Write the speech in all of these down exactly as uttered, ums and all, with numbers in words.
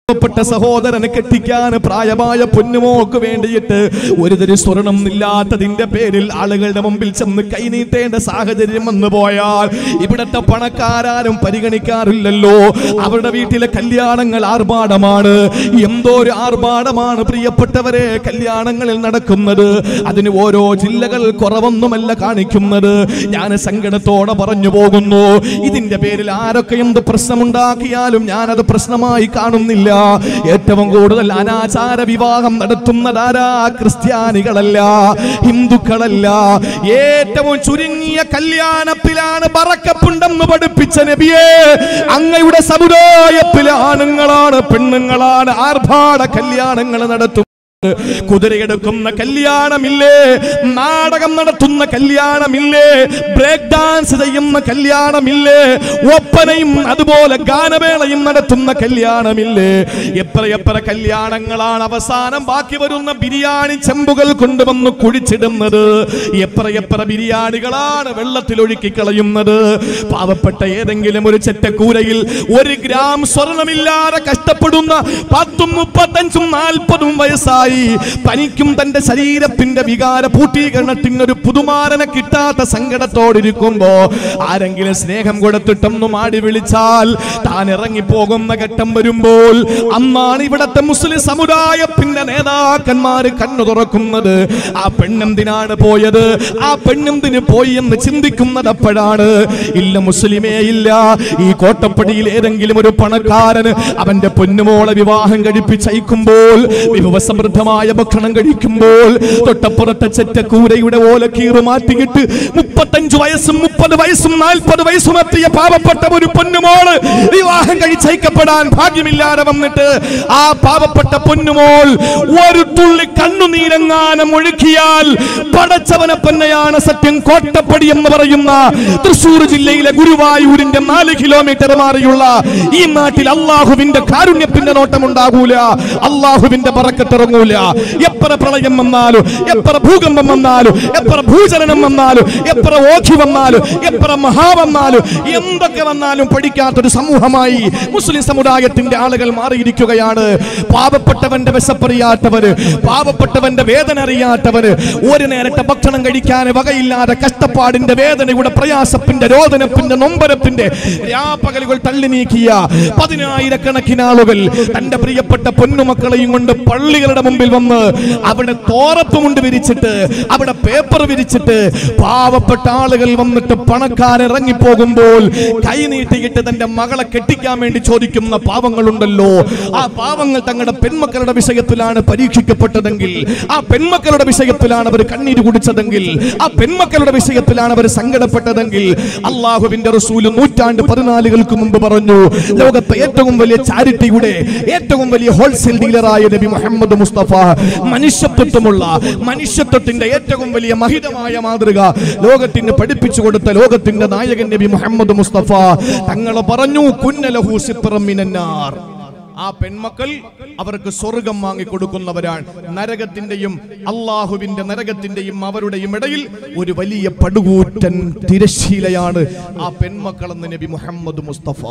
പാവപ്പെട്ട സഹോദരനെ കെട്ടിക്കാൻ പ്രായമായ പൊന്നുമോക്ക് വേണ്ടിയിട്ട് ഒരു തരി സ്വർണം ഇല്ലാത്തതിന്റെ പേരിൽ ആളുകളുടെ മുമ്പിൽ ചെന്ന് കൈനീട്ടേണ്ട സാഹചര്യം വന്നു പോയാൽ ഇവിടത്തെ പണക്കാരും പരിഗണിക്കാറില്ലല്ലോ. അവരുടെ വീട്ടിലെ കല്യാണങ്ങൾ ആർഭാടമാണ്. എന്തോ ഒരു ആർഭാടമാണ് പ്രിയപ്പെട്ടവരെ കല്യാണങ്ങളിൽ നടക്കുന്നത്. അതിന് ഓരോ ജില്ലകൾ കുറവൊന്നുമല്ല കാണിക്കുന്നത്. ഞാൻ സങ്കടത്തോടെ പറഞ്ഞു പോകുന്നു. ഇതിന്റെ പേരിൽ ആരൊക്കെ എന്ത് പ്രശ്നമുണ്ടാക്കിയാലും ഞാനത് പ്രശ്നമായി കാണുന്നില്ല. ഏറ്റവും കൂടുതൽ അനാചാര വിവാഹം നടത്തുന്നതാരാ? ക്രിസ്ത്യാനികളല്ല, ഹിന്ദുക്കളല്ല. ഏറ്റവും ചുരുങ്ങിയ കല്യാണത്തിലാണ് ബറക്കത്തുണ്ടെന്ന് പഠിപ്പിച്ച നബിയെ, അങ്ങയുടെ സമുദായത്തിലെ ആണുങ്ങളാണ് പെണ്ണുങ്ങളാണ് ആർഭാട കല്യാണങ്ങൾ നടത്തും. കുതിരയെടുക്കുന്ന കല്യാണമില്ലേ, നാടകം നടത്തുന്ന കല്യാണമില്ലേ, ബ്രേക്ക് ഡാൻസ് ചെയ്യുന്ന കല്യാണമില്ലേ, ഒപ്പനയും അതുപോലെ ഗാനമേളയും നടത്തുന്ന കല്യാണമില്ലേ. എത്ര എത്ര കല്യാണങ്ങളാണ് അവസാനം ബാക്കി വരുന്ന ബിരിയാണി ചെമ്പുകൾ കൊണ്ടുവന്ന് കുഴിച്ചിടുന്നത്. എത്ര എത്ര ബിരിയാണികളാണ് വെള്ളത്തിലൊഴുക്കി കളയുന്നത്. പാവപ്പെട്ട ഏതെങ്കിലും ഒരു ചെറ്റക്കൂരയിൽ ഒരു ഗ്രാം സ്വർണമില്ലാതെ കഷ്ടപ്പെടുന്ന പത്തും മുപ്പത്തഞ്ചും നാൽപ്പതും വയസ്സായി തനിക്കും തന്റെ ശരീരത്തിന്റെ വികാര പൂർത്തീകരണത്തിനൊരു പുതുമാരനെ കിട്ടാത്ത സങ്കടത്തോടിരിക്കുമ്പോ ആരെങ്കിലും സ്നേഹം കൊടുത്തിട്ടൊന്നും ആടി വിളിച്ചാൽ താൻ ഇറങ്ങിപ്പോകുന്ന ഘട്ടം വരുമ്പോൾ അന്നാണ് ഇവിടത്തെ മുസ്ലിം സമുദായത്തിന്റെ നേതാക്കന്മാര് കണ്ണു തുറക്കുന്നത്. ആ പെണ്ണെന്തിനാണ് പോയത്, ആ പെണ്ണെന്തിന് പോയി എന്ന് ചിന്തിക്കുന്നത് അപ്പോഴാണ്. ഇല്ല മുസ്ലിമേ ഇല്ല. ഈ കോട്ടപ്പടിയിൽ ഏതെങ്കിലും ഒരു പണക്കാരന് അവന്റെ പൊന്നുമോളെ വിവാഹം കഴിപ്പിച്ചയക്കുമ്പോൾ വിഭവസമൃദ്ധ ഭക്ഷണം കഴിക്കുമ്പോൾ തൊട്ടപ്പുറത്തെ ചെറ്റക്കൂരയുടെ ഓലക്കീറ് മാറ്റിയിട്ട് മുപ്പത്തഞ്ചു വയസ്സും മുപ്പത് വയസ്സും നാൽപ്പത് വയസ്സും എത്തിയ പാവപ്പെട്ട ഒരു പൊന്നുമോള് വിവാഹം കഴിച്ചയക്കപ്പെടാൻ ഭാഗ്യമില്ലാതെ വന്നിട്ട് ആ പാവപ്പെട്ട പൊന്നുമോൾ ഒരു തുള്ളി കണ്ണുനീരെങ്ങാനും ഒഴുക്കിയാൽ പടച്ചവനെ തന്നെയാണ് സത്യം. കോട്ടപ്പടി എന്ന് പറയുന്ന തൃശൂർ ജില്ലയിലെ ഗുരുവായൂരിന്റെ നാല് കിലോമീറ്റർ മാറിയുള്ള ഈ നാട്ടിൽ അള്ളാഹുവിന്റെ കാരുണ്യത്തിന്റെ നോട്ടമുണ്ടാകൂല, അള്ളാഹുവിന്റെ ബറക്കത്തിറങ്ങൂല. എത്ര പ്രളയം വന്നാലും, എത്ര ഭൂകമ്പം വന്നാലും, എത്ര ഭൂചലനം വന്നാലും, എത്ര ഓഖി വന്നാലും, എത്ര മഹാ വന്നാലും, എന്തൊക്കെ വന്നാലും പഠിക്കാത്തൊരു സമൂഹമായി മുസ്ലിം സമുദായത്തിന്റെ ആളുകൾ മാറിയിരിക്കുകയാണ്. പാവപ്പെട്ടവന്റെ വിശപ്പറിയാത്തവര്, പാവപ്പെട്ടവന്റെ വേദന അറിയാത്തവര്, ഒരു നേരത്തെ ഭക്ഷണം കഴിക്കാൻ വകയില്ലാതെ കഷ്ടപ്പാടിന്റെ വേദനയുടെ പ്രയാസത്തിന്റെ രോദനത്തിന്റെ നൊമ്പരത്തിന്റെ രാപ്പകലുകൾ തള്ളി നീക്കിയ പതിനായിരക്കണക്കിന് ആളുകൾ തന്റെ പ്രിയപ്പെട്ട പൊന്നുമക്കളെയും കൊണ്ട് പള്ളികളുടെ മുമ്പിൽ വന്ന് അവിടെ തോറത്തുമുണ്ട് വിരിച്ചിട്ട്, അവിടെ പേപ്പർ വിരിച്ചിട്ട് പാവപ്പെട്ട ആളുകൾ വന്നിട്ട് പണക്കാരൻ ഇറങ്ങിപ്പോകുമ്പോൾ കൈനീട്ടിയിട്ട് തന്റെ മകളെ കെട്ടിക്കാൻ വേണ്ടി ചോദിക്കുന്ന പാവങ്ങളുണ്ടല്ലോ. ആ പാവങ്ങൾ തങ്ങളുടെ പെൺമക്കളുടെ വിഷയത്തിലാണ് പരീക്ഷിക്കപ്പെട്ടതെങ്കിൽ, ആ പെൺമക്കളുടെ വിഷയത്തിലാണ് അവർ കണ്ണീര് കുടിച്ചതെങ്കിൽ, ആ പെൺമക്കളുടെ വിഷയത്തിലാണ് അവർ സങ്കടപ്പെട്ടതെങ്കിൽ, അള്ളാഹുവിന്റെ റസൂൽ നൂറ്റാണ്ട് പതിനാലുകൾക്ക് മുമ്പ് പറഞ്ഞു, ലോകത്തെ ഏറ്റവും വലിയ ചാരിറ്റിയുടെ ഏറ്റവും വലിയ ഹോൾസെയിൽ ഡീലറായ നബി മുഹമ്മദ് മുസ്തഫ, മനുഷ്യത്വമുള്ള മനുഷ്യത്വത്തിന്റെ ഏറ്റവും വലിയ മഹിതമായ മാതൃക ലോകത്തിന് പഠിപ്പിച്ചു കൊടുത്ത ലോകത്തിന്റെ നായകൻ നബി മുഹമ്മദ് മുസ്തഫ തങ്ങൾ പറഞ്ഞു, കുന്നലഹു സിത്റം മിനന്നാർ. ആ പെൺമക്കൾ അവർക്ക് സ്വർഗം വാങ്ങിക്കൊടുക്കുന്നവരാണ്. നരകത്തിന്റെയും അള്ളാഹുവിന്റെ നരകത്തിന്റെയും അവരുടെയും ഇടയിൽ ഒരു വലിയ പടുകൂറ്റൻ തിരശ്ശീലയാണ് ആ പെൺമക്കളെന്ന് നബി മുഹമ്മദ് മുസ്തഫ.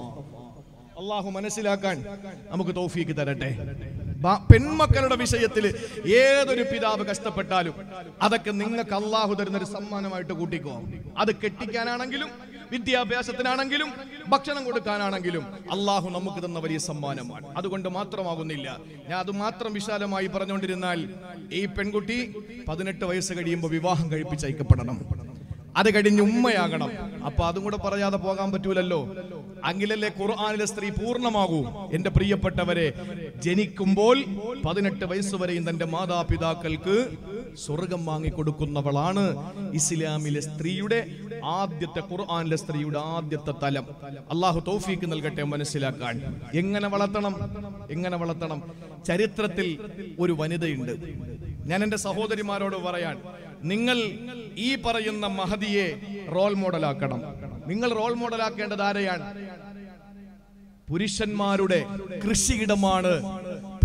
അള്ളാഹു മനസ്സിലാക്കാൻ നമുക്ക് തൗഫീക്ക് തരട്ടെ. പെൺമക്കളുടെ വിഷയത്തിൽ ഏതൊരു പിതാവ് കഷ്ടപ്പെട്ടാലും അതൊക്കെ നിങ്ങൾക്ക് അള്ളാഹു തരുന്നൊരു സമ്മാനമായിട്ട് കൂട്ടിക്കോ. അത് കെട്ടിക്കാനാണെങ്കിലും വിദ്യാഭ്യാസത്തിനാണെങ്കിലും ഭക്ഷണം കൊടുക്കാനാണെങ്കിലും അള്ളാഹു നമുക്ക് തന്ന വലിയ സമ്മാനമാണ്. അതുകൊണ്ട് മാത്രമാകുന്നില്ല. ഞാൻ അത് മാത്രം വിശാലമായി പറഞ്ഞുകൊണ്ടിരുന്നാൽ ഈ പെൺകുട്ടി പതിനെട്ട് വയസ്സ് കഴിയുമ്പോൾ വിവാഹം കഴിപ്പിച്ചയക്കപ്പെടണം. അത് കഴിഞ്ഞ് ഉമ്മയാകണം. അപ്പൊ അതും കൂടെ പറയാതെ പോകാൻ പറ്റൂലല്ലോ. അങ്ങിലല്ലേ ഖുർആനിലെ സ്ത്രീ പൂർണ്ണമാകൂ. എന്റെ പ്രിയപ്പെട്ടവരെ, ജനിക്കുമ്പോൾ പതിനെട്ട് വയസ്സുവരെയും തന്റെ മാതാപിതാക്കൾക്ക് സ്വർഗം വാങ്ങിക്കൊടുക്കുന്നവളാണ് ഇസ്ലാമിലെ സ്ത്രീയുടെ ആദ്യത്തെ, ഖുർആനിലെ സ്ത്രീയുടെ ആദ്യത്തെ തലം. അള്ളാഹു തൗഫീക്ക് നൽകട്ടെ മനസ്സിലാക്കാൻ. എങ്ങനെ വളർത്തണം, എങ്ങനെ വളർത്തണം? ചരിത്രത്തിൽ ഒരു വനിതയുണ്ട്. ഞാൻ എന്റെ സഹോദരിമാരോട് പറയാൻ, നിങ്ങൾ ഈ പറയുന്ന മഹദിയെ റോൾ മോഡലാക്കണം. നിങ്ങൾ റോൾ മോഡലാക്കേണ്ടത് ആരെയാണ്? പുരുഷന്മാരുടെ കൃഷിയിടമാണ്,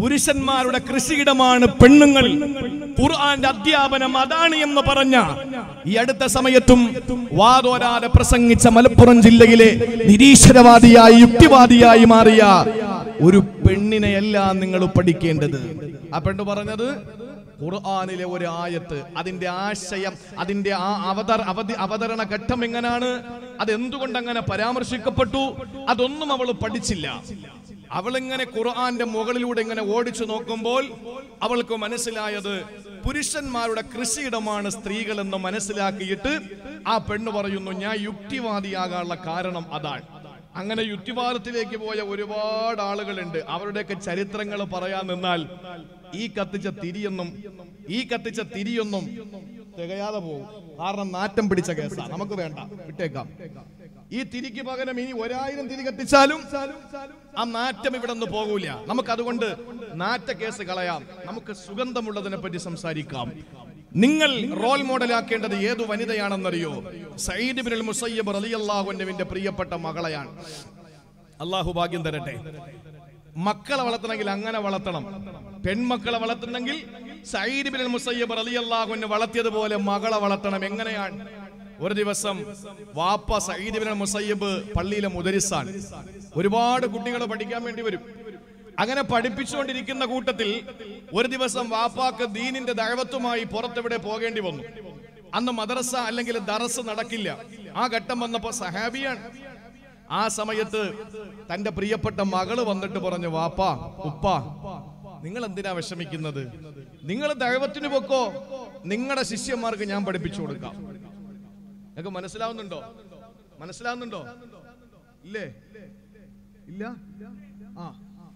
പുരുഷന്മാരുടെ കൃഷിയിടമാണ് പെണ്ണുങ്ങൾ. ഖുർആന്റെ അധ്യാപനം അതാണ് എന്ന് പറഞ്ഞ ഈ അടുത്ത സമയത്തും വാദോരാതെ പ്രസംഗിച്ച മലപ്പുറം ജില്ലയിലെ നിരീശ്വരവാദിയായി യുക്തിവാദിയായി മാറിയ ഒരു പെണ്ണിനെയല്ല നിങ്ങൾ പഠിക്കേണ്ടത്. ആ പെണ്ണ് പറഞ്ഞത് ഖുർആനിലെ ഒരു ആയത്ത്, അതിന്റെ ആശയം, അതിന്റെ ആ അവതര അവതരണ ഘട്ടം എങ്ങനെയാണ്, അതെന്തുകൊണ്ട് അങ്ങനെ പരാമർശിക്കപ്പെട്ടു, അതൊന്നും അവൾ പഠിച്ചില്ല. അവളിങ്ങനെ ഖുർആന്റെ മുകളിലൂടെ ഇങ്ങനെ ഓടിച്ചു നോക്കുമ്പോൾ അവൾക്ക് മനസ്സിലായത് പുരുഷന്മാരുടെ കൃഷിയിടമാണ് സ്ത്രീകൾ എന്ന് മനസ്സിലാക്കിയിട്ട് ആ പെണ്ണ് പറയുന്നു, ഞാൻ യുക്തിവാദിയാകാനുള്ള കാരണം അതാണ്. അങ്ങനെ യുക്തിവാദത്തിലേക്ക് പോയ ഒരുപാട് ആളുകളുണ്ട്. അവരുടെയൊക്കെ ചരിത്രങ്ങൾ പറയാൻ നിന്നാൽ ഈ കത്തിച്ച തിരിയൊന്നും ഈ കത്തിച്ച തിരിയൊന്നും തികയാതെ പോകും. കാരണം നാറ്റം പിടിച്ച കേസാണ്, നമുക്ക് വേണ്ട, വിട്ടേക്കാം. ഈ തിരിക്ക് പകരം ഇനി ഒരായിരം തിരി കത്തിച്ചാലും ആ നാറ്റം ഇവിടെ നിന്ന് പോകൂല. നമുക്ക് അതുകൊണ്ട് നാറ്റ കേസ് കളയാം, നമുക്ക് സുഗന്ധമുള്ളതിനെ പറ്റി സംസാരിക്കാം. നിങ്ങൾ റോൾ മോഡലാക്കേണ്ടത് ഏതു വനിതയാണെന്നറിയോ? സഈദ് ഇബ്നുൽ മുസയ്യിബ് റളിയല്ലാഹു അൻഹുവിന്റെ പ്രിയപ്പെട്ട മകളെയാണ്. അള്ളാഹു ഭാഗ്യം തരട്ടെ. മക്കളെ വളർത്തണമെങ്കിൽ അങ്ങനെ വളർത്തണം. പെൺമക്കളെ വളർത്തണമെങ്കിൽ സഈദ് ഇബ്നുൽ മുസയ്യിബ് റളിയല്ലാഹു അൻഹു വളർത്തിയതുപോലെ മകളെ വളർത്തണം. എങ്ങനെയാണ്? ഒരു ദിവസം വാപ്പ സഈദ് ഇബ്നുൽ മുസയ്യിബ് പള്ളിയിലെ മുദരിസാണ്. ഒരുപാട് കുട്ടികൾ പഠിക്കാൻ വേണ്ടി വരും. അങ്ങനെ പഠിപ്പിച്ചുകൊണ്ടിരിക്കുന്ന കൂട്ടത്തിൽ ഒരു ദിവസം വാപ്പാക്ക് ദീനിന്റെ ദഅവത്തുമായി പുറത്തെവിടെ പോകേണ്ടി വന്നു. അന്ന് മദ്രസ അല്ലെങ്കിൽ ദറസ് നടക്കില്ല. ആ ഘട്ടം വന്നപ്പോ സഹാബിയാണ്. ആ സമയത്ത് തന്റെ പ്രിയപ്പെട്ട മകള് വന്നിട്ട് പറഞ്ഞു, വാപ്പാ, ഉപ്പാ, നിങ്ങൾ എന്തിനാ വിഷമിക്കുന്നത്? നിങ്ങൾ ദഅവത്തിന് പൊക്കോ, നിങ്ങളുടെ ശിഷ്യന്മാർക്ക് ഞാൻ പഠിപ്പിച്ചു കൊടുക്കാം. നിങ്ങൾക്ക് മനസ്സിലാവുന്നുണ്ടോ? മനസ്സിലാവുന്നുണ്ടോ? ഇല്ലേ? ഇല്ല? ആ,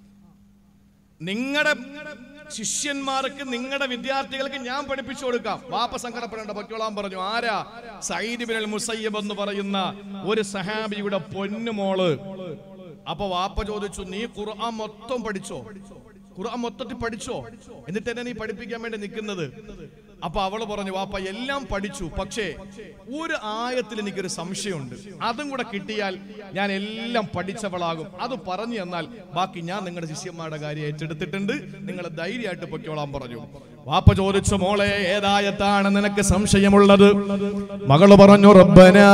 നിങ്ങളുടെ ശിഷ്യന്മാർക്ക്, നിങ്ങളുടെ വിദ്യാർത്ഥികൾക്ക് ഞാൻ പഠിപ്പിച്ചു കൊടുക്കാം. വാപ്പ സങ്കടപ്പെടേണ്ട, പൊക്കോളാൻ പറഞ്ഞു. ആരാ? സഈദ് ഇബ്നുൽ മുസയ്യിബ് എന്ന് പറയുന്ന ഒരു സഹാബിയുടെ പൊന്നുമോള്. അപ്പൊ വാപ്പ ചോദിച്ചു, നീ ഖുർആൻ മൊത്തം പഠിച്ചോ? ഖുർആൻ മൊത്തത്തിൽ പഠിച്ചോ? എന്നിട്ട് എന്നെ നീ പഠിപ്പിക്കാൻ വേണ്ടി നിൽക്കുന്നത്? അപ്പൊ അവള് പറഞ്ഞു, വാപ്പ എല്ലാം പഠിച്ചു, പക്ഷേ ഒരു ആയത്തിൽ എനിക്കൊരു സംശയമുണ്ട്. അതും കൂടെ കിട്ടിയാൽ ഞാൻ എല്ലാം പഠിച്ചവളാകും. അത് പറഞ്ഞു തന്നാൽ ബാക്കി ഞാൻ നിങ്ങളുടെ ശിഷ്യന്മാരുടെ കാര്യം ഏറ്റെടുത്തിട്ടുണ്ട്, നിങ്ങൾ ധൈര്യമായിട്ട് പൊയ്ക്കോളാൻ പറഞ്ഞു. വാപ്പ ചോദിച്ചു, മോളെ ഏതായത്താണ് നിനക്ക് സംശയമുള്ളത്? മകള് പറഞ്ഞു, റബ്ബനാ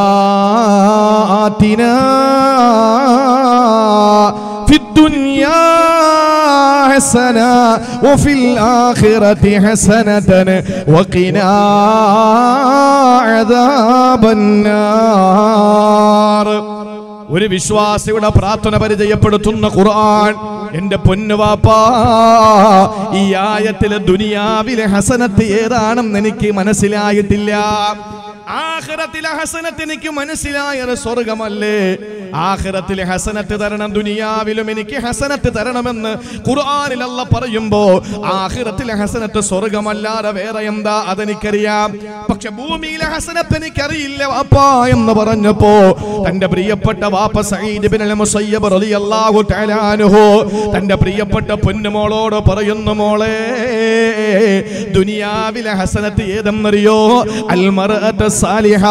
ആതിനാ ഫിദ്ദുനിയാ ഹസന വഫിൽ ആഖിറതി ഹസനതൻ വഖിനാ അദാബന്നാർ. ഒരു വിശ്വാസിയുടെ പ്രാർത്ഥന പരിചയപ്പെടുത്തുന്ന ഖുർആൻ. എന്റെ പൊന്നു വാപ്പാ, ഈ ആയത്തിലെ ദുനിയാവിലെ ഹസനത്ത് ഏതാണെന്ന് എനിക്ക് മനസ്സിലായിട്ടില്ല. ആഖിറത്തിലെ ഹസനത്ത് എനിക്ക് മനസ്സിലായത് സ്വർഗമല്ലേ. ആഖിറത്തിലെ ഹസനത്ത് തരണം, ദുനിയാവിലും എനിക്ക് ഹസനത്ത് തരണമെന്ന് ഖുർആനിൽ അല്ലാഹ് പറയുമ്പോ ആഖിറത്തിലെ ഹസനത്ത് സ്വർഗമല്ലാതെ വേറെ എന്താ അതെനിക്കറിയാം. പക്ഷെ ഭൂമിയിലെ ഹസനത്ത് എനിക്കറിയില്ല വാപ്പാ എന്ന് പറഞ്ഞപ്പോ തന്റെ പ്രിയപ്പെട്ട വാപ്പ സഈദ് ഇബ്നുൽ മുസയ്യിബ് റളിയല്ലാഹു തആല അൻഹു തന്റെ പ്രിയപ്പെട്ട പൊന്നുമോളോട് പറയുന്നു, മോളെ ദുനിയാവിലെ ഹസനത്ത് ഏതെന്നറിയോ? അൽ മർഅത്ത് സാലിഹ.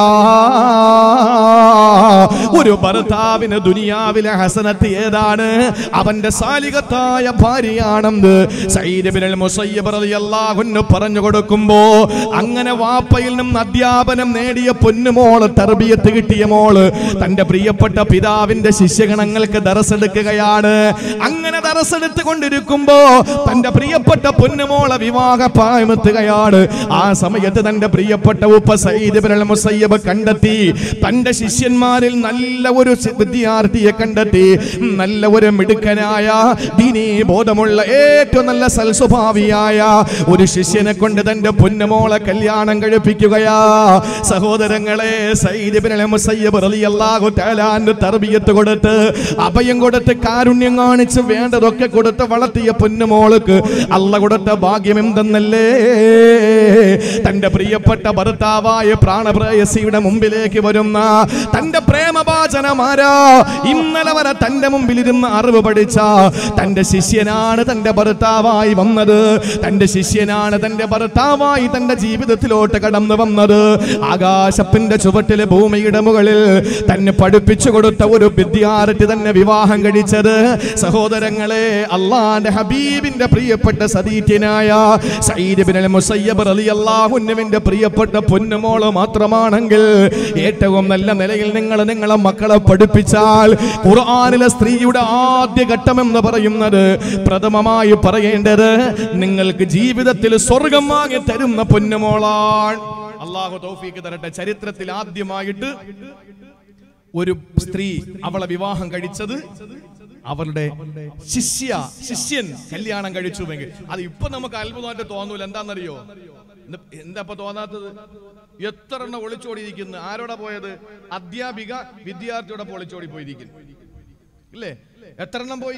ഒരു ഭർത്താവിന് ദുനിയാവിലെ ഹസനത്ത് ഏതാണ്? അവന്റെ സാലിഹത്തായ ഭാര്യയാണെന്ന് സഈദ് ഇബ്നുൽ മുസയ്യിബ് റളിയല്ലാഹു അൻഹു പറഞ്ഞു കൊടുക്കുമ്പോ അങ്ങനെ വാപ്പയിൽ നിന്നും അധ്യാപനം നേടിയ പൊന്നുമോള്, തർബിയത്ത് കിട്ടിയ മോള് തന്റെ പ്രിയപ്പെട്ട പിതാവിന്റെ ശിഷ്യഗണങ്ങൾക്ക് ദർസ് എടുക്കുകയാണ്. അങ്ങനെ ദർസ് എടുത്തുകൊണ്ടിരിക്കുമ്പോ തന്റെ പ്രിയപ്പെട്ട പൊന്നുമോളെ വിവാഹ പ്രായമെത്തുകയാണ്. ആ സമയത്ത് തന്റെ പ്രിയപ്പെട്ട ഉപ്പ സഈദ് ഇബ്നുൽ മുസയ്യിബ് കണ്ടെത്തി, തന്റെ ശിഷ്യന്മാരിൽ നല്ല ഒരു വിദ്യാർത്ഥിയെ കണ്ടെത്തി, നല്ല ഒരു മിടുക്കനായ ദീനീ ബോധമുള്ള ഏറ്റവും നല്ല സൽസ്വഭാവിയായ ഒരു ശിഷ്യനെ കൊണ്ട് തന്റെ പൊന്നുമോളെ കല്യാണം കഴിപ്പിക്കുകയാ. സഹോദരങ്ങളെ, സഈദ് ഇബ്നുൽ മുസയ്യിബ് റളിയല്ലാഹു തആല അൻഹു തർബിയത്ത് കൊടുത്ത്, അഭയം കൊടുത്ത്, കാരുണ്യം കാണിച്ച്, വേണ്ടതൊക്കെ കൊടുത്ത് വളർത്തിയ പൊന്നുമോൾക്ക് അല്ലാഹ് കൊടുത്ത ഭാഗ്യം എന്തെന്നല്ലേ? തന്റെ പ്രിയപ്പെട്ട ഭർത്താവായ പ്രാണപ്രേയസിയുടെ മുമ്പിലേക്ക് വരുന്ന തന്റെ തന്റെ പ്രേമഭാചനമാരാ ഇന്നലെ വരെ തന്റെ മുമ്പിൽ ഇരുന്ന് അറിവ് പഠിച്ച തന്റെ ശിഷ്യനാണ് തന്റെ ഭർത്താവായി വന്നത്. തന്റെ ശിഷ്യനാണ് തന്റെ ഭർത്താവായി തന്റെ ജീവിതത്തിലോട്ട് കടന്നു വന്നത്. ആകാശത്തിന്റെ ചുവട്ടിലെ ഭൂമിയുടെ മുകളിൽ തന്നെ പഠിപ്പിച്ചു കൊടുത്ത ഒരു വിദ്യാർത്ഥി തന്നെ വിവാഹം കഴിച്ചത് സഹോദരങ്ങളെ അള്ളാന്റെ ഹബീബിന്റെ പ്രിയപ്പെട്ട സദീത്യനായ സഈദ് ഇബ്നുൽ മുസയ്യബ് റളിയല്ലാഹു അൻഹുവിന്റെ പ്രിയപ്പെട്ട പൊന്നുമോള് മാത്രമാണെങ്കിൽ ഏറ്റവും നല്ല നിലയിൽ നിങ്ങൾ നിങ്ങളെ മക്കളെ പഠിപ്പിച്ചാൽ ഖുർആനിലെ സ്ത്രീയുടെ ആദ്യ ഘട്ടം എന്ന് പറയുന്നത് പ്രഥമമായി പറയേണ്ടത് നിങ്ങൾക്ക് ജീവിതത്തിൽ സ്വർഗം വാങ്ങി തരുന്ന പൊന്നുമോളാണ്. അല്ലാഹു തൗഫീഖ് തരട്ടെ. ചരിത്രത്തിൽ ആദ്യമായിട്ട് ഒരു സ്ത്രീ അവളെ വിവാഹം കഴിച്ചത് അവളുടെ ശിഷ്യ ശിഷ്യൻ കല്യാണം കഴിച്ചുവെങ്കിൽ അത് ഇപ്പൊ നമുക്ക് അത്ഭുതമായിട്ട് തോന്നൂല. എന്താണെന്നറിയോ? എന്താ ഇപ്പൊ തോന്നാത്തത്? എത്ര എണ്ണം ഒളിച്ചോടിയിരിക്കുന്നു? ആരോടെ പോയത്? അധ്യാപിക വിദ്യാർത്ഥിയോടെ ഒളിച്ചോടി പോയിരിക്കുന്നു ഇല്ലേ? എത്ര എണ്ണം പോയി?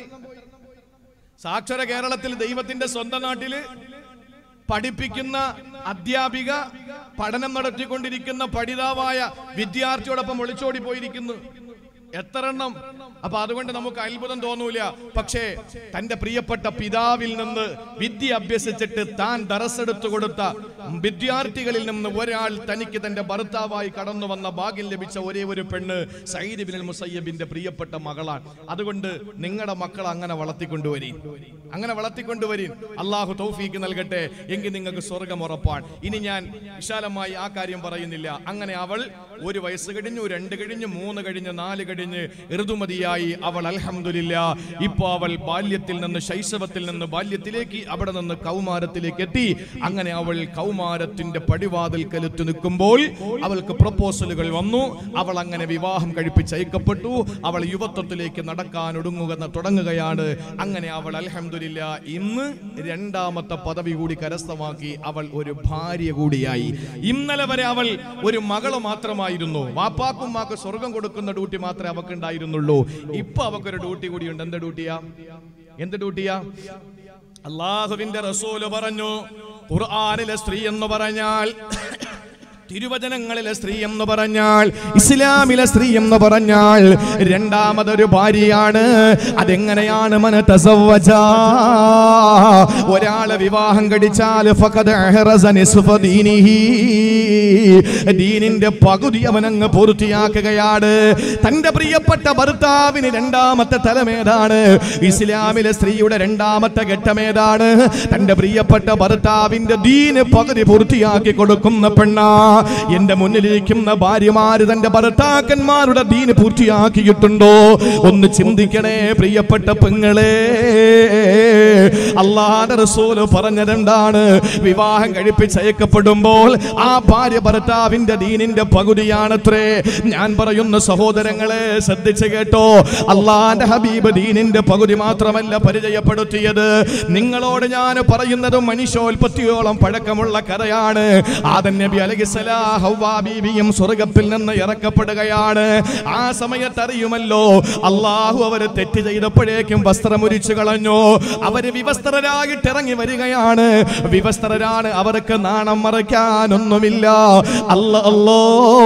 സാക്ഷര കേരളത്തിൽ ദൈവത്തിന്റെ സ്വന്തം നാട്ടില് പഠിപ്പിക്കുന്ന അധ്യാപിക പഠനം നടത്തിക്കൊണ്ടിരിക്കുന്ന പഠിതാവായ വിദ്യാർത്ഥിയോടൊപ്പം ഒളിച്ചോടി പോയിരിക്കുന്നു. എത്ര എണ്ണം? അപ്പൊ അതുകൊണ്ട് നമുക്ക് അത്ഭുതം തോന്നൂല. പക്ഷേ തന്റെ പ്രിയപ്പെട്ട പിതാവിൽ നിന്ന് വിദ്യ അഭ്യസിച്ചിട്ട് താൻ ദറസെടുത്തു കൊടുത്ത വിദ്യാർത്ഥികളിൽ നിന്ന് ഒരാൾ തനിക്ക് തന്റെ ഭർത്താവായി കടന്നു വന്ന ഭാഗ്യം ലഭിച്ച ഒരേ ഒരു പെണ്ണ് സഈദ് ഇബ്നുൽ മുസയ്യബിന്റെ പ്രിയപ്പെട്ട മകളാണ്. അതുകൊണ്ട് നിങ്ങളുടെ മക്കൾ അങ്ങനെ വളർത്തിക്കൊണ്ടുവരീൻ, അങ്ങനെ വളർത്തിക്കൊണ്ടുവരീൻ. അള്ളാഹു തൗഫീഖ് നൽകട്ടെ. എങ്കിൽ നിങ്ങൾക്ക് സ്വർഗം ഉറപ്പാണ്. ഇനി ഞാൻ വിശാലമായി ആ കാര്യം പറയുന്നില്ല. അങ്ങനെ അവൾ ഒരു വയസ്സ് കഴിഞ്ഞു, രണ്ട് കഴിഞ്ഞു, മൂന്ന് കഴിഞ്ഞു, നാല് കഴിഞ്ഞ് ഋതുമതിയായി അവൾ അൽഹംദുലില്ലാ ഇപ്പൊ അവൾ ബാല്യത്തിൽ നിന്ന് ശൈശവത്തിൽ നിന്ന് ബാല്യത്തിലേക്ക് അവിടെ നിന്ന് കൗമാരത്തിലേക്ക് എത്തി. അങ്ങനെ അവൾ കൗമാരത്തിന്റെ പടിവാതിൽ കലുത്തു നിൽക്കുമ്പോൾ അവൾക്ക് പ്രപ്പോസലുകൾ വന്നു. അവൾ അങ്ങനെ വിവാഹം കഴിപ്പിച്ചയക്കപ്പെട്ടു. അവൾ യുവത്വത്തിലേക്ക് നടക്കാൻ ഒടുങ്ങുക തുടങ്ങുകയാണ്. അങ്ങനെ അവൾ അൽഹംദുലില്ലാ ഇന്ന് രണ്ടാമത്തെ പദവി കൂടി കരസ്ഥമാക്കി. അവൾ ഒരു ഭാര്യ കൂടിയായി. ഇന്നലെ വരെ അവൾ ഒരു മകള് മാത്രമായിരുന്നു. വാപ്പാക്കും മാക്ക് സ്വർഗം കൊടുക്കുന്ന ഡ്യൂട്ടി മാത്രമേ അവക്ക് ഉണ്ടായിരുന്നുള്ളൂ. ഇപ്പൊ അവക്കൊരു ഡ്യൂട്ടി കൂടിയുണ്ട്. എന്ത് ഡ്യൂട്ടിയാ? എന്ത് ഡ്യൂട്ടിയാ? അല്ലാഹുവിന്റെ റസൂല് പറഞ്ഞു, ഖുർആനിലെ സ്ത്രീ എന്ന് പറഞ്ഞാൽ, തിരുവചനങ്ങളിലെ സ്ത്രീ എന്ന് പറഞ്ഞാൽ, ഇസ്ലാമിലെ സ്ത്രീ എന്ന് പറഞ്ഞാൽ രണ്ടാമതൊരു ഭാര്യയാണ്. അതെങ്ങനെയാണ്? മന തസവ്വജ, ഒരാളെ വിവാഹം കഴിച്ചാൽ ഫഖദ് അഹ്റസ നിസ്ഫ ദീനിഹി, ദീനിന്റെ പകുതി അവനങ്ങ് പൂർത്തിയാക്കുകയാണ്. തന്റെ പ്രിയപ്പെട്ട ഭർത്താവിന് രണ്ടാമത്തെ തലമേതാണ്? ഇസ്ലാമിലെ സ്ത്രീയുടെ രണ്ടാമത്തെ ഘട്ടമേതാണ്? തന്റെ പ്രിയപ്പെട്ട ഭർത്താവിന്റെ ദീന് പകുതി പൂർത്തിയാക്കി കൊടുക്കുന്ന പെണ്ണാ. എന്റെ മുന്നിലിരിക്കുന്ന ഭാര്യമാര് തന്റെ ഭർത്താക്കന്മാരുടെ ദീന് പൂർത്തിയാക്കിയിട്ടുണ്ടോ? ഒന്ന് ചിന്തിക്കണേ പ്രിയപ്പെട്ട പെങ്ങളെ. അല്ലാഹുവിന്റെ റസൂൽ പറഞ്ഞതെന്താണ്? വിവാഹം കഴിപ്പിച്ചയക്കപ്പെടുമ്പോൾ ആ ഭാര്യ ഭർത്താവിന്റെ ദീനിന്റെ പകുതിയാണത്രേ. ഞാൻ പറയുന്ന സഹോദരങ്ങളെ ശ്രദ്ധിച്ചു കേട്ടോ. അല്ലാഹുവിന്റെ ഹബീബ് ദീനിന്റെ പകുതി മാത്രമല്ല പരിചയപ്പെടുത്തിയത്. നിങ്ങളോട് ഞാൻ പറയുന്നത് മനുഷ്യോൽപത്തിയോളം പഴക്കമുള്ള കഥയാണ്. ആദം നബി അലൈഹിസ്സലാം ഹവ്വാ ബീവിയും സ്വർഗ്ഗത്തിൽ നിന്ന് ഇറക്കപ്പെടുകയാണ്. ആ സമയത്ത് അറിയുമല്ലോ അല്ലാഹു അവര് തെറ്റ് ചെയ്തപ്പോഴേക്കും വസ്ത്രം ഉരിച്ചു കളഞ്ഞു. അവര് വിവസ്ത്രരായിട്ട് ഇറങ്ങി വരികയാണ്. വിവസ്ത്രരാണ്, അവർക്ക് നാണം മറയ്ക്കാനൊന്നുമില്ല. അല്ലാ അല്ലോ,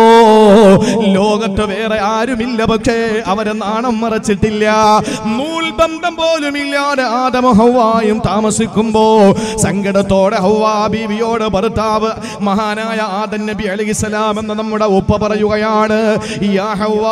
ലോകത്ത് വേറെ ആരുമില്ല, പക്ഷേ അവര് നാണം മറച്ചിട്ടില്ല. നൂൽബന്ധം പോലും ഇല്ലാതെ ആദമും ഹവ്വായും താമസിക്കുമ്പോ സങ്കടത്തോടെ ഹവ്വാ ബീവിയോട് ഭർത്താവ് മഹാനായ ആദം നബി അലൈഹിസ്സലാം എന്ന നമ്മുടെ ഉപ്പ പറയുകയാണ്, യാ ഹവ്വാ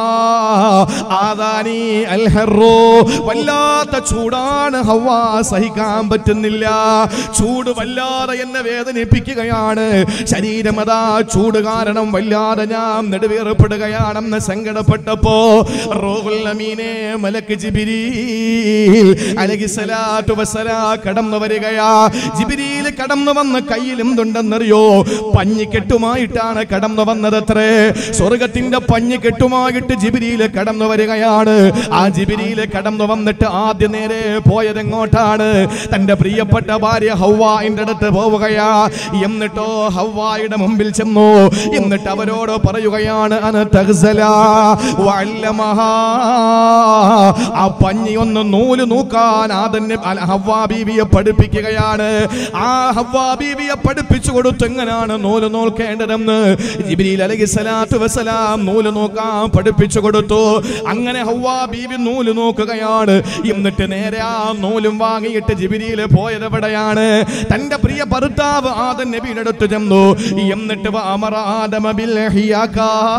ആദാനി അൽ ഹർറു, വല്ലാത്ത ചൂടാണ് ഹവ്വാ, സഹിക്കാൻ പറ്റുന്നില്ല. ചൂട് വല്ലാതെ എന്നെ വേദനിപ്പിക്കുകയാണ്. ശരീരം അതാ ചൂട് കാരണം വല്ലാതെ ഞാൻ നെടുവേർപ്പെടുകയാണെന്ന് സങ്കടപ്പെട്ടപ്പോ റൂഹുൽ അമീനെ മലക്ക് ജിബ്രീൽ അലൈഹിസ്സലാത്തു വസ്സലാം കടന്നു വരികയാ. ജിബ്രീൽ കടന്നു വന്ന് കയ്യിൽ എന്തുണ്ടെന്നറിയോ? പഞ്ഞിക്കെട്ടുമായിട്ടാണ് കടന്നു വന്നതത്രേ. സ്വർഗത്തിന്റെ പഞ്ഞിക്കെട്ടുമായിട്ട് ജിബ്രീൽ കടന്നു വരികയാണ്. ആ ജിബ്രീൽ കടന്നു വന്നിട്ട് ആദ്യ നേരെ പോയത് എങ്ങോട്ടാണ്? സമയത്താണ് തന്റെ പ്രിയപ്പെട്ട ഭാര്യ ഹവ്വായുടെ അടുത്ത് പോവുകയാ. എന്നിട്ടോ ഹവ്വായുടെ മുമ്പിൽ ചെന്നു. എന്നിട്ട് അവരോട് പറയുകയാണ്, അന തഗ്സല വഅല്ലമഹാ, ആ പഞ്ഞി ഒന്ന് നൂല് നോക്കാൻ ആദന്നെ ഹവ്വാ ബീവിയെ പഠിപ്പിക്കുകയാണ്. ആ ഹവ്വാ ബീവിയെ പഠിപ്പിച്ചു കൊടുത്തു എങ്ങനെയാണ് നൂല് നോക്കേണ്ടതെന്ന്. ജിബ്രീൽ അലൈഹിസ്സലാത്തു വസ്സലാം നൂല് നോക്കാൻ പഠിപ്പിച്ചു കൊടുത്തു. അങ്ങനെ ഹവ്വാ ബീവി നൂല് നോക്കുകയാണ്. എന്നിട്ട് നേരെ ആ നൂലും വാങ്ങിയിട്ട് ജിബ്രീൽ പോയത് എവിടെയാണ്? തന്റെ പ്രിയ ഭർത്താവ് ആദം നബിയുടെ അടുത്ത് ചെന്നു. എന്നിട്ട് അമറ ആദമ ബിൽ ഹിയാക,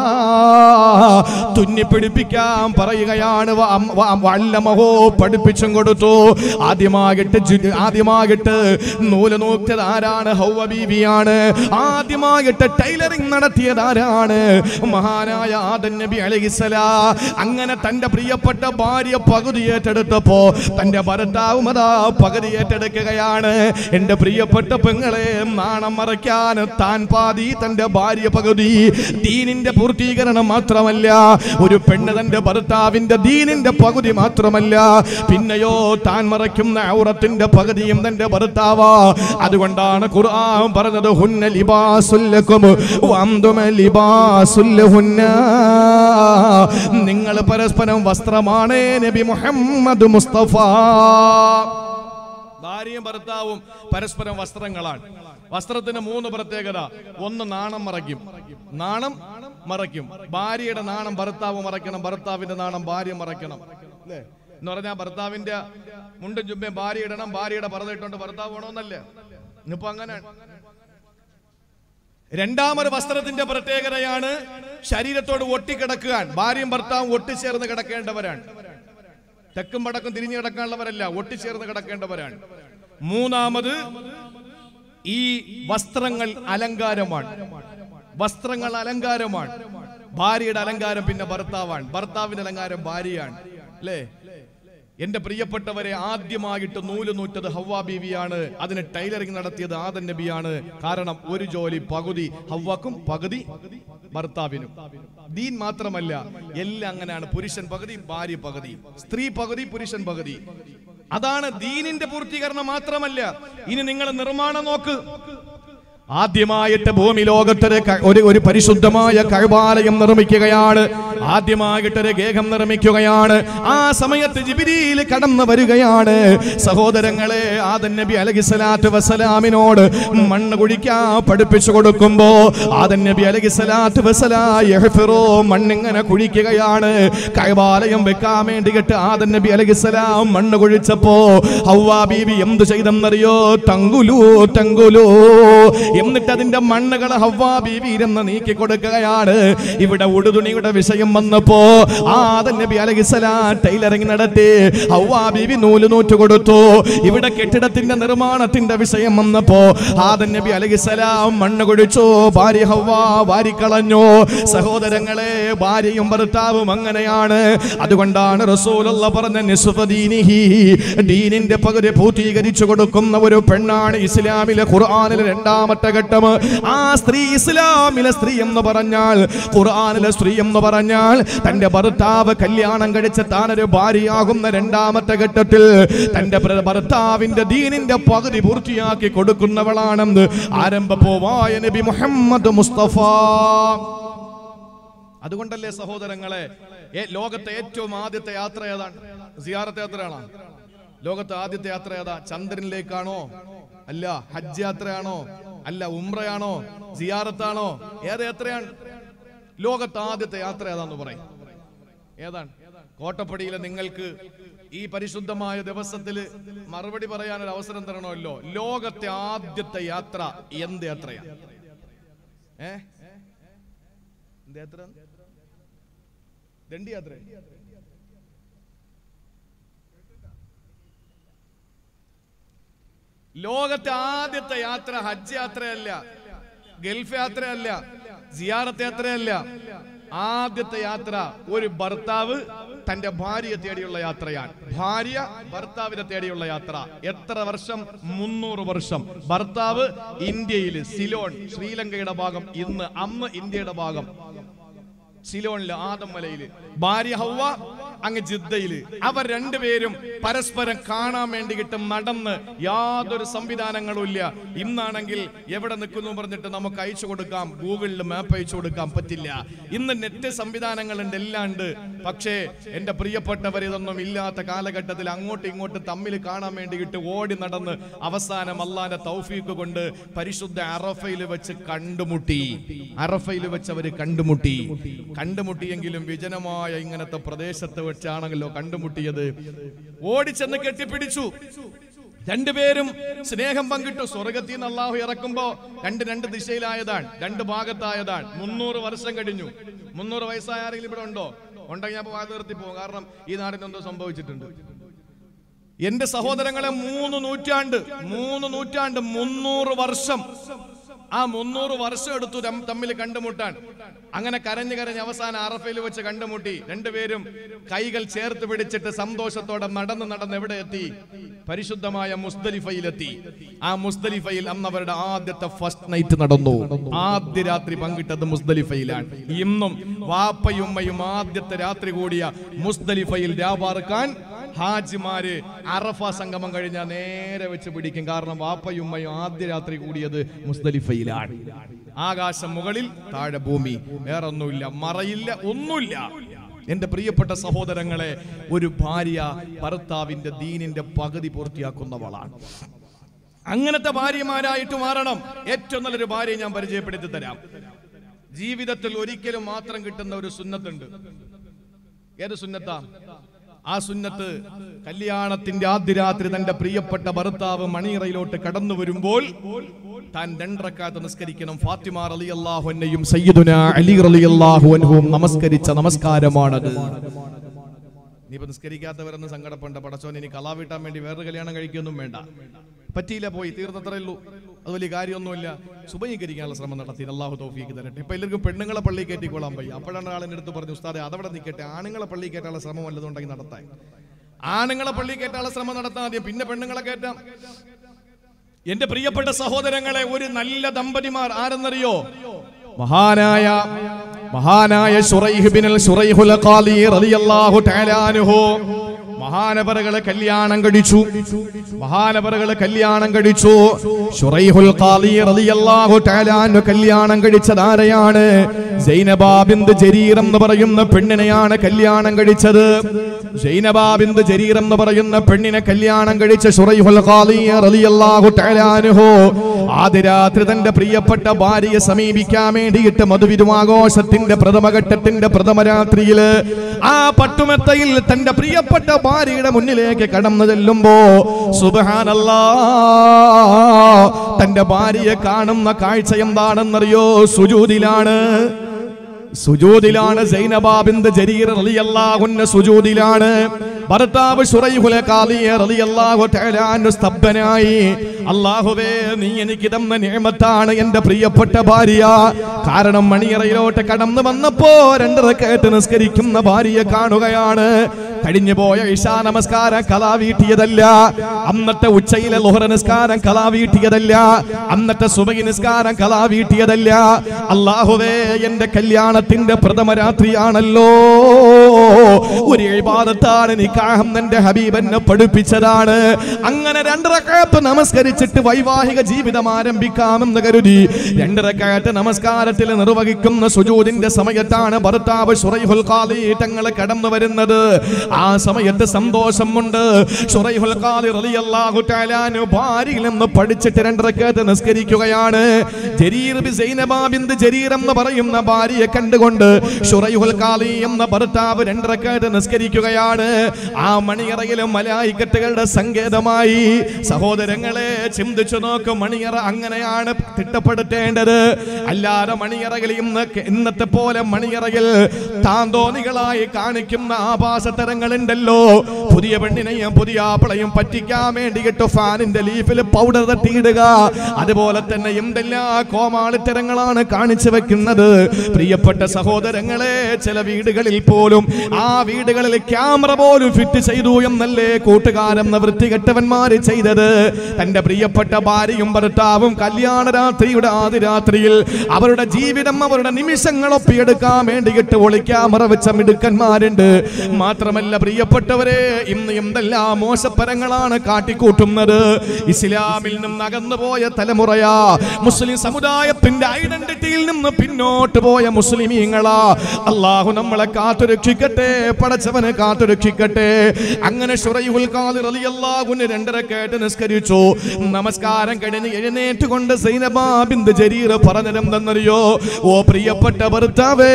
തുന്നി പിടിപ്പിക്കാൻ പറയുകയാണ്. വഅല്ലമഹു, പഠിപ്പിച്ചും കൊടുത്തു. ആദ്യമായിട്ട് ആദ്യമായിട്ട് നൂല് നോക്കിയത് ആരാണ്? ഹവ്വ ബീവിയാണ്. ആദ്യമായിട്ട് ടൈലറിംഗ് നടത്തിയത് ആരാണ്? മഹാനായ ആദം നബി അലൈഹിസ്സലാം. അങ്ങനെ തന്റെ പ്രിയപ്പെട്ട ഭാര്യ പകുതി ഏറ്റെടുത്തപ്പോ തന്റെ ഭർത്താവും അതാ പകുതി ഏറ്റെടുക്കുകയാണ്. എന്റെ പ്രിയപ്പെട്ട പെങ്ങളെ, നാണം മറയ്ക്കാൻ താൻ പാതി, തന്റെ ഭാര്യ പകുതി. ദീനിന്റെ പൂർത്തീകരണം മാത്രമല്ല, ഒരു പെണ്ണ് തന്റെ ഭർത്താവിന്റെ ദീനിന്റെ പകുതി മാത്രമല്ല, പിന്നെയോ താൻ മറയ്ക്കുന്ന ഔറത്തിന്റെ പകുതിയും തന്റെ ഭർത്താവാ. അതുകൊണ്ടാണ് ഖുർആൻ പറഞ്ഞത്, ഹുന്ന ലിബാസുൽ ലക്കും വഅൻതും ലിബാസുൽ ലഹുന്ന. നിങ്ങൾ പരസ്പരം വസ്ത്രമാണ് നബി മുഹമ്മദ് മുസ്തഫ. ഭാര്യയും ഭർത്താവും പരസ്പരം വസ്ത്രങ്ങളാണ്. വസ്ത്രത്തിന് മൂന്ന് പ്രത്യേകത. ഒന്ന്, നാണം മറയ്ക്കും. നാണം മറയ്ക്കും. ഭാര്യയുടെ നാണം ഭർത്താവ് മറയ്ക്കണം, ഭർത്താവിന്റെ നാണം ഭാര്യ മറയ്ക്കണം. അല്ലേ? എന്ന് പറഞ്ഞാൽ ഭർത്താവിന്റെ മുണ്ടും ചുമ്പയും ഭാര്യ ഇടണം, ഭാര്യയുടെ പർദ്ദ ഇട്ടോണ്ട് ഭർത്താവ് വേണമെന്നല്ലേ? ഇന്നിപ്പോ അങ്ങനെയാണ്. രണ്ടാമത് വസ്ത്രത്തിന്റെ പ്രത്യേകതയാണ് ശരീരത്തോട് ഒട്ടിക്കിടക്കാൻ. ഭാര്യയും ഭർത്താവും ഒട്ടിച്ചേർന്ന് കിടക്കേണ്ടവരാണ്. തെക്കും വടക്കും തിരിഞ്ഞു കിടക്കാനുള്ളവരല്ല, ഒട്ടിച്ചേർന്ന് കിടക്കേണ്ടവരാണ്. മൂന്നാമത്, ഈ വസ്ത്രങ്ങൾ അലങ്കാരമാണ്. വസ്ത്രങ്ങൾ അലങ്കാരമാണ്. ഭാര്യയുടെ അലങ്കാരം പിന്നെ ഭർത്താവാണ്, ഭർത്താവിന്റെ അലങ്കാരം ഭാര്യയാണ്. അല്ലേ? എന്റെ പ്രിയപ്പെട്ടവരെ, ആദ്യമായിട്ട് നൂല് നൂറ്റത് ഹവ്വാ ബീവിയാണ്. അതിന് ടൈലറിംഗ് നടത്തിയത് ആദം നബിയാണ്. കാരണം ഒരു ജോലി പകുതി ഹവ്വാക്കും പകുതി ഭർത്താവിനും. ദീൻ മാത്രമല്ല, എല്ലാം അങ്ങനെയാണ്. പുരുഷൻ പകുതി, ഭാര്യ പകുതി, സ്ത്രീ പകുതി, പുരുഷൻ പകുതി. അതാണ് ദീനിന്റെ പൂർത്തീകരണം. മാത്രമല്ല, ഇനി നിങ്ങൾ നിർമ്മാണം നോക്ക്. ആദ്യമായിട്ട് ഭൂമി ലോകത്തൊരു ഒരു ഒരു പരിശുദ്ധമായ കഅബാലയം നിർമ്മിക്കുകയാണ്. ആദ്യമായിട്ടൊരു ഗേഹം നിർമ്മിക്കുകയാണ്. ആ സമയത്ത് ജിബ്രീൽ കടന്നു വരികയാണ്. സഹോദരങ്ങളെ, ആദം നബി അലൈഹിസ്സലാത്തു വസ്സലാമിനോട് മണ്ണ് കുഴിക്കാൻ പഠിപ്പിച്ചു കൊടുക്കുമ്പോ ആദം നബി അലൈഹിസ്സലാത്തു വസ്സലാം യഹ്ഫിറു, മണ്ണിങ്ങനെ കുഴിക്കുകയാണ്. കഅബാലയം വെക്കാൻ വേണ്ടിയിട്ട് ആദം നബി അലൈഹിസ്സലാം മണ്ണ് കുഴിച്ചപ്പോ ഹവ്വാ ബീവി എന്ത് ചെയ്തെന്നറിയോ? തങ്കുലു തങ്കുലു. എന്നിട്ട് അതിന്റെ മണ്ണുകൾ ഹവ്വാ ബീവി ഇരുന്ന് നീക്കി കൊടുക്കുകയാണ്. ഇവിടെ ഉടുതുണിയുടെ വിഷയം വന്നപ്പോ ആദം നബി അലൈഹിസ്സലാം ടൈലറിംഗ് നടത്തി. ഹവ്വാ ബീവി നൂല് നൂറ്റ് കൊടുത്തു. ഇവിടെ കെട്ടിടത്തിന്റെ നിർമ്മാണത്തിന്റെ വിഷയം വന്നപ്പോ ആദം നബി അലൈഹിസ്സലാം മണ്ണ് കുഴിച്ചു. ഭാര്യ ഹവ്വാ വാരിക്കളഞ്ഞു. സഹോദരങ്ങളെ, ഭാര്യയും ഭർത്താവും അങ്ങനെയാണ്. അതുകൊണ്ടാണ് റസൂലുള്ളാഹി പറഞ്ഞ നിസ്ഫു ദീനിഹി, ദീനിന്റെ പകുതി പൂർത്തീകരിച്ചു കൊടുക്കുന്ന ഒരു പെണ്ണാണ് ഇസ്ലാമിലെ ഖുർആനിലെ രണ്ടാമത്തെ ഘട്ടം. ആ സ്ത്രീ, ഇസ്ലാമിലെ സ്ത്രീ എന്ന് പറഞ്ഞാൽ, ഖുർആനിലെ സ്ത്രീ എന്ന് പറഞ്ഞാൽ, തന്റെ ഭർത്താവ് കല്യാണം കഴിച്ച് താനൊരു ഭാര്യയാകുന്ന രണ്ടാമത്തെ ഘട്ടത്തിൽ തന്റെ ഭർത്താവിന്റെ ദീനിന്റെ പകുതി പൂർത്തിയാക്കി കൊടുക്കുന്നവളാണെന്ന് ആരംഭപ്പോവായ നബി മുഹമ്മദ് മുസ്തഫ. അതുകൊണ്ടല്ലേ സഹോദരങ്ങളെ, ലോകത്തെ ഏറ്റവും ആദ്യത്തെ യാത്ര ഏതാണ്? സിയാറത്ത് യാത്രയാണോ? ലോകത്തെ ആദ്യത്തെ യാത്ര ഏതാ? ചന്ദ്രനിലേക്കാണോ? അല്ല. ഹജ്ജ് യാത്രയാണോ? അല്ല. ഉംറയാണോ? സിയാറത്താണോ? ഏത് യാത്രയാണ്? ലോകത്തെ ആദ്യത്തെ യാത്ര ഏതാന്ന് പറയും. ഏതാണ്? കോട്ടപ്പടിയിലെ നിങ്ങൾക്ക് ഈ പരിശുദ്ധമായ ദിവസത്തില് മറുപടി പറയാനൊരു അവസരം തരണമല്ലോ. ലോകത്തെ ആദ്യത്തെ യാത്ര എന്ത് യാത്രയാ? ഏ എന്ത് യാത്ര? ദണ്ഡി യാത്ര. ലോകത്തെ ആദ്യത്തെ യാത്ര ഹജ്ജ് യാത്രയല്ല, ഗൾഫ് യാത്രയല്ല, സിയാറത്ത് യാത്രയല്ല. ആദ്യത്തെ യാത്ര ഒരു ഭർത്താവ് തന്റെ ഭാര്യയെ തേടിയുള്ള യാത്രയാണ്. ഭാര്യ ഭർത്താവിനെ തേടിയുള്ള യാത്ര. എത്ര വർഷം? മുന്നൂറ് വർഷം. ഭർത്താവ് ഇന്ത്യയിൽ സിലോൺ, ശ്രീലങ്കയുടെ ഭാഗം, ഇന്ന് അന്ന് ഇന്ത്യയുടെ ഭാഗം സിലോണില്, ആദം മലയില്. ഭാര്യ ഹവ്വ അങ്ങ് ജിദ്ദയിൽ. അവർ രണ്ടുപേരും പരസ്പരം കാണാൻ വേണ്ടിയിട്ട് നടന്ന് യാതൊരു സംവിധാനങ്ങളും ഇല്ല. ഇന്നാണെങ്കിൽ എവിടെ നിൽക്കുന്നു പറഞ്ഞിട്ട് നമുക്ക് അയച്ചു കൊടുക്കാം, ഗൂഗിളിൽ മാപ്പ് അയച്ചു കൊടുക്കാൻ പറ്റില്ല. ഇന്ന് നെറ്റ് സംവിധാനങ്ങളുണ്ട്, എല്ലാം ഉണ്ട്. പക്ഷേ എന്റെ പ്രിയപ്പെട്ടവർ ഇതൊന്നും ഇല്ലാത്ത കാലഘട്ടത്തിൽ അങ്ങോട്ടും ഇങ്ങോട്ടും തമ്മിൽ കാണാൻ വേണ്ടിയിട്ട് ഓടി നടന്ന് അവസാനം അള്ളാന്റെ തൗഫീഖ് കൊണ്ട് പരിശുദ്ധ അറഫയിൽ വെച്ച് കണ്ടുമുട്ടി. അറഫയിൽ വെച്ച് അവര് കണ്ടുമുട്ടി. കണ്ടുമുട്ടിയെങ്കിലും വിജനമായ ഇങ്ങനത്തെ പ്രദേശത്ത് വെച്ചാണല്ലോ കണ്ടുമുട്ടിയത്. ഓടിച്ചെന്ന് കെട്ടിപ്പിടിച്ചു. രണ്ടുപേരും സ്നേഹം പങ്കിട്ടു. സ്വർഗത്തിൽ നിന്ന് അള്ളാഹു ഇറക്കുമ്പോ രണ്ട് രണ്ട് ദിശയിലായതാണ്, രണ്ട് ഭാഗത്തായതാണ്. മുന്നൂറ് വർഷം കഴിഞ്ഞു. മുന്നൂറ് വയസ്സായ ആരെങ്കിലും ഇവിടെ ഉണ്ടോ? ഉണ്ടെങ്കിൽ ഞാൻ വാ നിർത്തി പോകും. കാരണം ഈ നാടിന് എന്തോ സംഭവിച്ചിട്ടുണ്ട്. എന്റെ സഹോദരങ്ങളെ, മൂന്ന് നൂറ്റാണ്ട് മൂന്ന് നൂറ്റാണ്ട് മുന്നൂറ് വർഷം ആ മുന്നൂറ് വർഷം എടുത്തു തമ്മിൽ കണ്ടുമുട്ടാൻ. അങ്ങനെ കരഞ്ഞു കരഞ്ഞ് അവസാനം അറഫയിൽ വെച്ച് കണ്ടുമുട്ടി. രണ്ടുപേരും കൈകൾ ചേർത്ത് പിടിച്ചിട്ട് സന്തോഷത്തോടെ നടന്ന് നടന്ന് എവിടെ എത്തി? പരിശുദ്ധമായ മുസ്ദലിഫയിലെത്തി. ആ മുസ്ദലിഫയിൽ അന്ന് അവരുടെ ആദ്യത്തെ ഫസ്റ്റ് നൈറ്റ് നടന്നു. ആദ്യ രാത്രി പങ്കിട്ടത് മുസ്ദലിഫയിലാണ്. ഇന്നും വാപ്പയുമ്മയും ആദ്യത്തെ രാത്രി കൂടിയ മുസ്ദലിഫയിൽ രാപാർക്കാൻ ഹാജിമാര് അറഫ സംഗമം കഴിഞ്ഞാൽ നേരെ വെച്ച് പിടിക്കും. കാരണം വാപ്പയുമ്മയും ആദ്യ രാത്രി കൂടിയത് മുസ്ദലിഫയിലാണ്. ആകാശം മുകളിൽ, താഴെ ഭൂമി, വേറെ ഒന്നുമില്ല, മറയില്ല, ഒന്നുമില്ല. എന്റെ പ്രിയപ്പെട്ട സഹോദരങ്ങളെ, ഒരു ഭാര്യ ഭർത്താവിന്റെ ദീനിന്റെ പകുതി പൂർത്തിയാക്കുന്നവളാണ്. അങ്ങനത്തെ ഭാര്യമാരായിട്ട് മാറണം. ഏറ്റവും നല്ലൊരു ഭാര്യയെ ഞാൻ പരിചയപ്പെടുത്തി തരാം. ജീവിതത്തിൽ ഒരിക്കലും മാത്രം കിട്ടുന്ന ഒരു സുന്നത്തുണ്ട്. ഏത് സുന്നത്താ? ആ സുന്നത്ത് കല്യാണത്തിന്റെ ആദ്യ രാത്രി തന്റെ പ്രിയപ്പെട്ട ഭർത്താവ് മണിയറയിലോട്ട് കടന്നു വരുമ്പോൾ താൻ രണ്ടറക്കാത്ത് നിസ്കരിക്കണം. ഫാത്തിമ റളിയല്ലാഹു അൻഹയും സയ്യിദുനാ അലി റളിയല്ലാഹു അൻഹുവും നമസ്കരിച്ച നമസ്കാരമാണത്. ഇനിയിപ്പോ നിസ്കരിക്കാത്തവരെന്ന് സങ്കടപ്പെടേണ്ട. പടച്ചോൻ ഇനി കലാ വീട്ടാൻ വേണ്ടി വേറൊരു കല്യാണം കഴിക്കൊന്നും വേണ്ട. പറ്റിയില്ല, പോയി, തീർന്നത്രേ ഉള്ളൂ. അത് വലിയ കാര്യമൊന്നുമില്ല. സുബഹികരിക്കാനുള്ള ശ്രമം നടത്തി. അല്ലാഹു തൗഫീഖ് തരട്ടെ. ഇപ്പൊ എല്ലാവർക്കും പെണ്ണുങ്ങളെ പള്ളി കയറ്റിക്കൊള്ളാൻ പോയി. അപ്പോഴാണ് ആളിന്റെ അടുത്ത് പറഞ്ഞു, ഉസ്താദെ അതവിടെ നിൽക്കട്ടെ, ആണുങ്ങളെ പള്ളി കയറ്റാനുള്ള ശ്രമം വല്ലതുണ്ടെങ്കിൽ നടത്താൻ. ആണുങ്ങളെ പള്ളി കയറ്റാനുള്ള ശ്രമം നടത്താൻ ആദ്യം, പിന്നെ പെണ്ണുങ്ങളെ കയറ്റാം. എന്റെ പ്രിയപ്പെട്ട സഹോദരങ്ങളെ, ഒരു നല്ല ദമ്പതിമാർ ആരെന്നറിയോ? മഹാനായ മഹാനായ ശുറൈഹ് ബിനുൽ ശുറൈഹുൽ ഖാലി റളിയല്ലാഹു തആല അൻഹു മഹാനവറുകളെ കല്യാണം കഴിച്ചു. മഹാനവറുകളെ കല്യാണം കഴിച്ചു. ശുറൈഹുൽ ഖാലി റളിയല്ലാഹു തആല അൻഹു കല്യാണം കഴിച്ചത് ആരെയാണ്? സൈനബ ബിന്ത് ജരീർ എന്ന് പറയുന്ന പെണ്ണിനെയാണ് കല്യാണം കഴിച്ചത്. സൈനബ ബിന്ത് ജരീർ എന്ന് പറയുന്ന പെണ്ണിനെ കല്യാണം കഴിച്ച ശുറൈഹുൽ ഖാലി റളിയല്ലാഹു തആല അൻഹു ആദ്യ രാത്രി തന്റെ പ്രിയപ്പെട്ട ഭാര്യയെ സമീപിക്കാൻ വേണ്ടിയിട്ട് മധുവിധുമാഘോഷത്തിന്റെ പ്രഥമഘട്ടത്തിന്റെ പ്രഥമ രാത്രിയില് ആ പട്ടുമെത്തയിൽ തന്റെ പ്രിയപ്പെട്ട ഭാര്യയുടെ മുന്നിലേക്ക് കടന്നു ചെല്ലുമ്പോ സുബ്ഹാനല്ലാഹ്, തന്റെ ഭാര്യയെ കാണുന്ന കാഴ്ച എന്താണെന്നറിയോ? സുജൂദിലാണ്. സുജൂദിലാണ് സൈനബ ബിന്ത് ജരീർ റളിയല്ലാഹു അൻഹ സുജൂദിലാണ്. ഭർത്താവ് ശുറൈഹുൽ ഖാലി റളിയല്ലാഹു തആല അൻഹു സ്തബ്ധനായി. അല്ലാഹുവേ, നീ എനിക്ക് തന്ന നിഅമത്താണ് എന്റെ പ്രിയപ്പെട്ട ഭാര്യ. കാരണം മണിയറയിലോട്ട് കടന്നു വന്നപ്പോ രണ്ട് റക്അത്ത് നിസ്കരിക്കുന്ന ഭാര്യയെ കാണുകയാണ്. കഴിഞ്ഞു പോയ ഇശാ നമസ്കാരം കലാ വീട്ടിയതല്ല. അന്നത്തെ ഉച്ചയിലെ ളുഹർ നിസ്കാരം കലാ വീട്ടിയതല്ല. അന്നത്തെ സുബഹി നിസ്കാരം കലാ വീട്ടിയതല്ല. അല്ലാഹുവേ, എന്റെ കല്യാണത്തിന്റെ പ്രഥമ രാത്രിയാണല്ലോ. ഒരു ഇബാദത്താണ് നിക്കാഹ്, എന്റെ ഹബീബ് എന്നെ പഠിപ്പിച്ചതാണ്. അങ്ങനെ രണ്ട് റക്അത്ത് നമസ്കരിച്ചിട്ട് വൈവാഹിക ജീവിതം ആരംഭിക്കാമെന്ന് കരുതി രണ്ട് റക്അത്ത് നമസ്കാരത്തിൽ നിർവഹിക്കുന്ന സുജൂദിന്റെ സമയത്താണ് ഭർത്താവ് ശുറൈഹുൽ ഖാലി തങ്ങൾ കടന്നു വരുന്നത്. ആ സമയത്ത് സന്തോഷമുണ്ട്. ശുറൈഹുൽ ഖാലി റളിയല്ലാഹു തആല അൻഹു ഭാര്യയിൽ നിന്ന് പഠിച്ചിട്ട് രണ്ട് റക്അത്ത് നിസ്കരിക്കുകയാണ്. ജരീർ ബി സൈനബ ബിന്ത് ജരീർ എന്ന് പറയുന്ന ഭാര്യയെ കണ്ടുകൊണ്ട് ശുറൈഹുൽ ഖാലി എന്ന ഭർത്താവ് രണ്ട് റക്അത്ത് നിസ്കരിക്കുകയാണ്. ആ മണിയറയിലും മലായികത്തുകളുടെ സങ്കേതമായി. സഹോദരങ്ങളെ, ചിന്തിച്ചു നോക്കും, മണിയറ അങ്ങനെയാണ് തിട്ടപ്പെടുത്തേണ്ടത്. അല്ലാതെ മണിയറകളിൽ ഇന്ന് ഇന്നത്തെ പോലെ മണിയറയിൽ താന്തോന്നികളായി കാണിക്കുന്ന ആഭാസത്തരങ്ങളുണ്ടല്ലോ. പുതിയ പെണ്ണിനെയും പുതിയ ആപ്പിളയും പറ്റിക്കാൻ വേണ്ടിയിട്ട് ഫാനിന്റെ ലീഫിൽ പൗഡർ തട്ടിയിടുക, അതുപോലെ തന്നെ എന്തെല്ലാം കോമാളിത്തരങ്ങളാണ് കാണിച്ചു വെക്കുന്നത്. പ്രിയപ്പെട്ട സഹോദരങ്ങളെ, ചില വീടുകളിൽ പോലും ആ വീടുകളിൽ ക്യാമറ പോലും ഫിറ്റ് ചെയ്തു എന്നല്ലേ കൂട്ടുകാരെന്ന വൃത്തികെട്ടവന്മാര് ചെയ്തത്? തന്റെ പ്രിയപ്പെട്ട ഭാര്യയും ഭർത്താവും കല്യാണ രാത്രിയുടെ ആദ്യ രാത്രിയിൽ അവരുടെ ജീവിതം അവരുടെ നിമിഷങ്ങൾ ഒപ്പിയെടുക്കാൻ വേണ്ടിയിട്ട് ഒളിക്യാമറ വെച്ച മിടുക്കന്മാരുണ്ട്. മാത്രമല്ല പ്രിയപ്പെട്ടവരെ, ഇന്ന് എന്തെല്ലാം മോശപ്പരങ്ങളാണ് കാട്ടിക്കൂട്ടുന്നത്. ഇസ്ലാമിൽ നിന്ന് അകന്നുപോയ തലമുറയാ, മുസ്ലിം സമുദായത്തിന്റെ ഐഡന്റിറ്റിയിൽ നിന്ന് പിന്നോട്ട് പോയ മുസ്ലിമീങ്ങളാ. അള്ളാഹു നമ്മളെ കാത്തുരക്ഷിക്കട്ടെ, പടച്ചവനെ കാത്തുരക്ഷിക്കട്ടെ. അങ്ങനെ ശുറൈഹുൽ ഖാദി റളിയല്ലാഹു അൻഹു രണ്ടരക്കാറ്റ് നിസ്കരിച്ചു. നമസ്കാരം കഴിഞ്ഞ് എഴുന്നേറ്റുകൊണ്ട് സൈനബ ബിന്ത് ജരീർ പറഞ്ഞതെന്തെന്നറിയോ? ഓ പ്രിയപ്പെട്ട ഭർത്താവേ,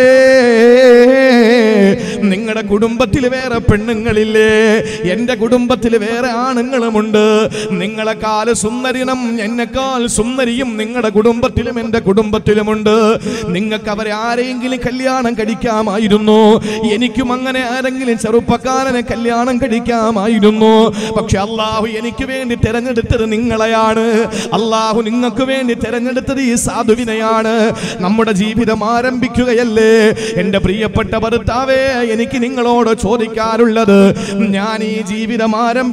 നിങ്ങളുടെ കുടുംബത്തിൽ വേറെ പെണ്ണുങ്ങളില്ലേ? എന്റെ കുടുംബത്തിൽ വേറെ ആണുങ്ങളുമുണ്ട്. നിങ്ങളെക്കാൾ സുന്ദരിനും എന്നെക്കാൾ സുന്ദരിയും നിങ്ങളുടെ കുടുംബത്തിലും എന്റെ കുടുംബത്തിലുമുണ്ട്. നിങ്ങൾക്ക് അവരെ ആരെങ്കിലും കല്യാണം കഴിക്കാമായിരുന്നു. എനിക്കും അങ്ങനെ ആരെങ്കിലും ചെറുപ്പക്കാരനെ കല്യാണം കഴിക്കാമായിരുന്നു. പക്ഷെ അള്ളാഹു എനിക്ക് വേണ്ടി തെരഞ്ഞെടുത്തത് നിങ്ങളെയാണ്. അള്ളാഹു നിങ്ങൾക്ക് വേണ്ടി തെരഞ്ഞെടുത്തത് ഈ സാധുവിനെയാണ്. നമ്മുടെ ജീവിതം ആരംഭിക്കുകയല്ലേ? എന്റെ പ്രിയപ്പെട്ട ഭർത്താവേ, എനിക്ക് നിങ്ങളോട് ചോദിക്കാറുള്ളത്, ഞാൻ ഈ ജീവിതം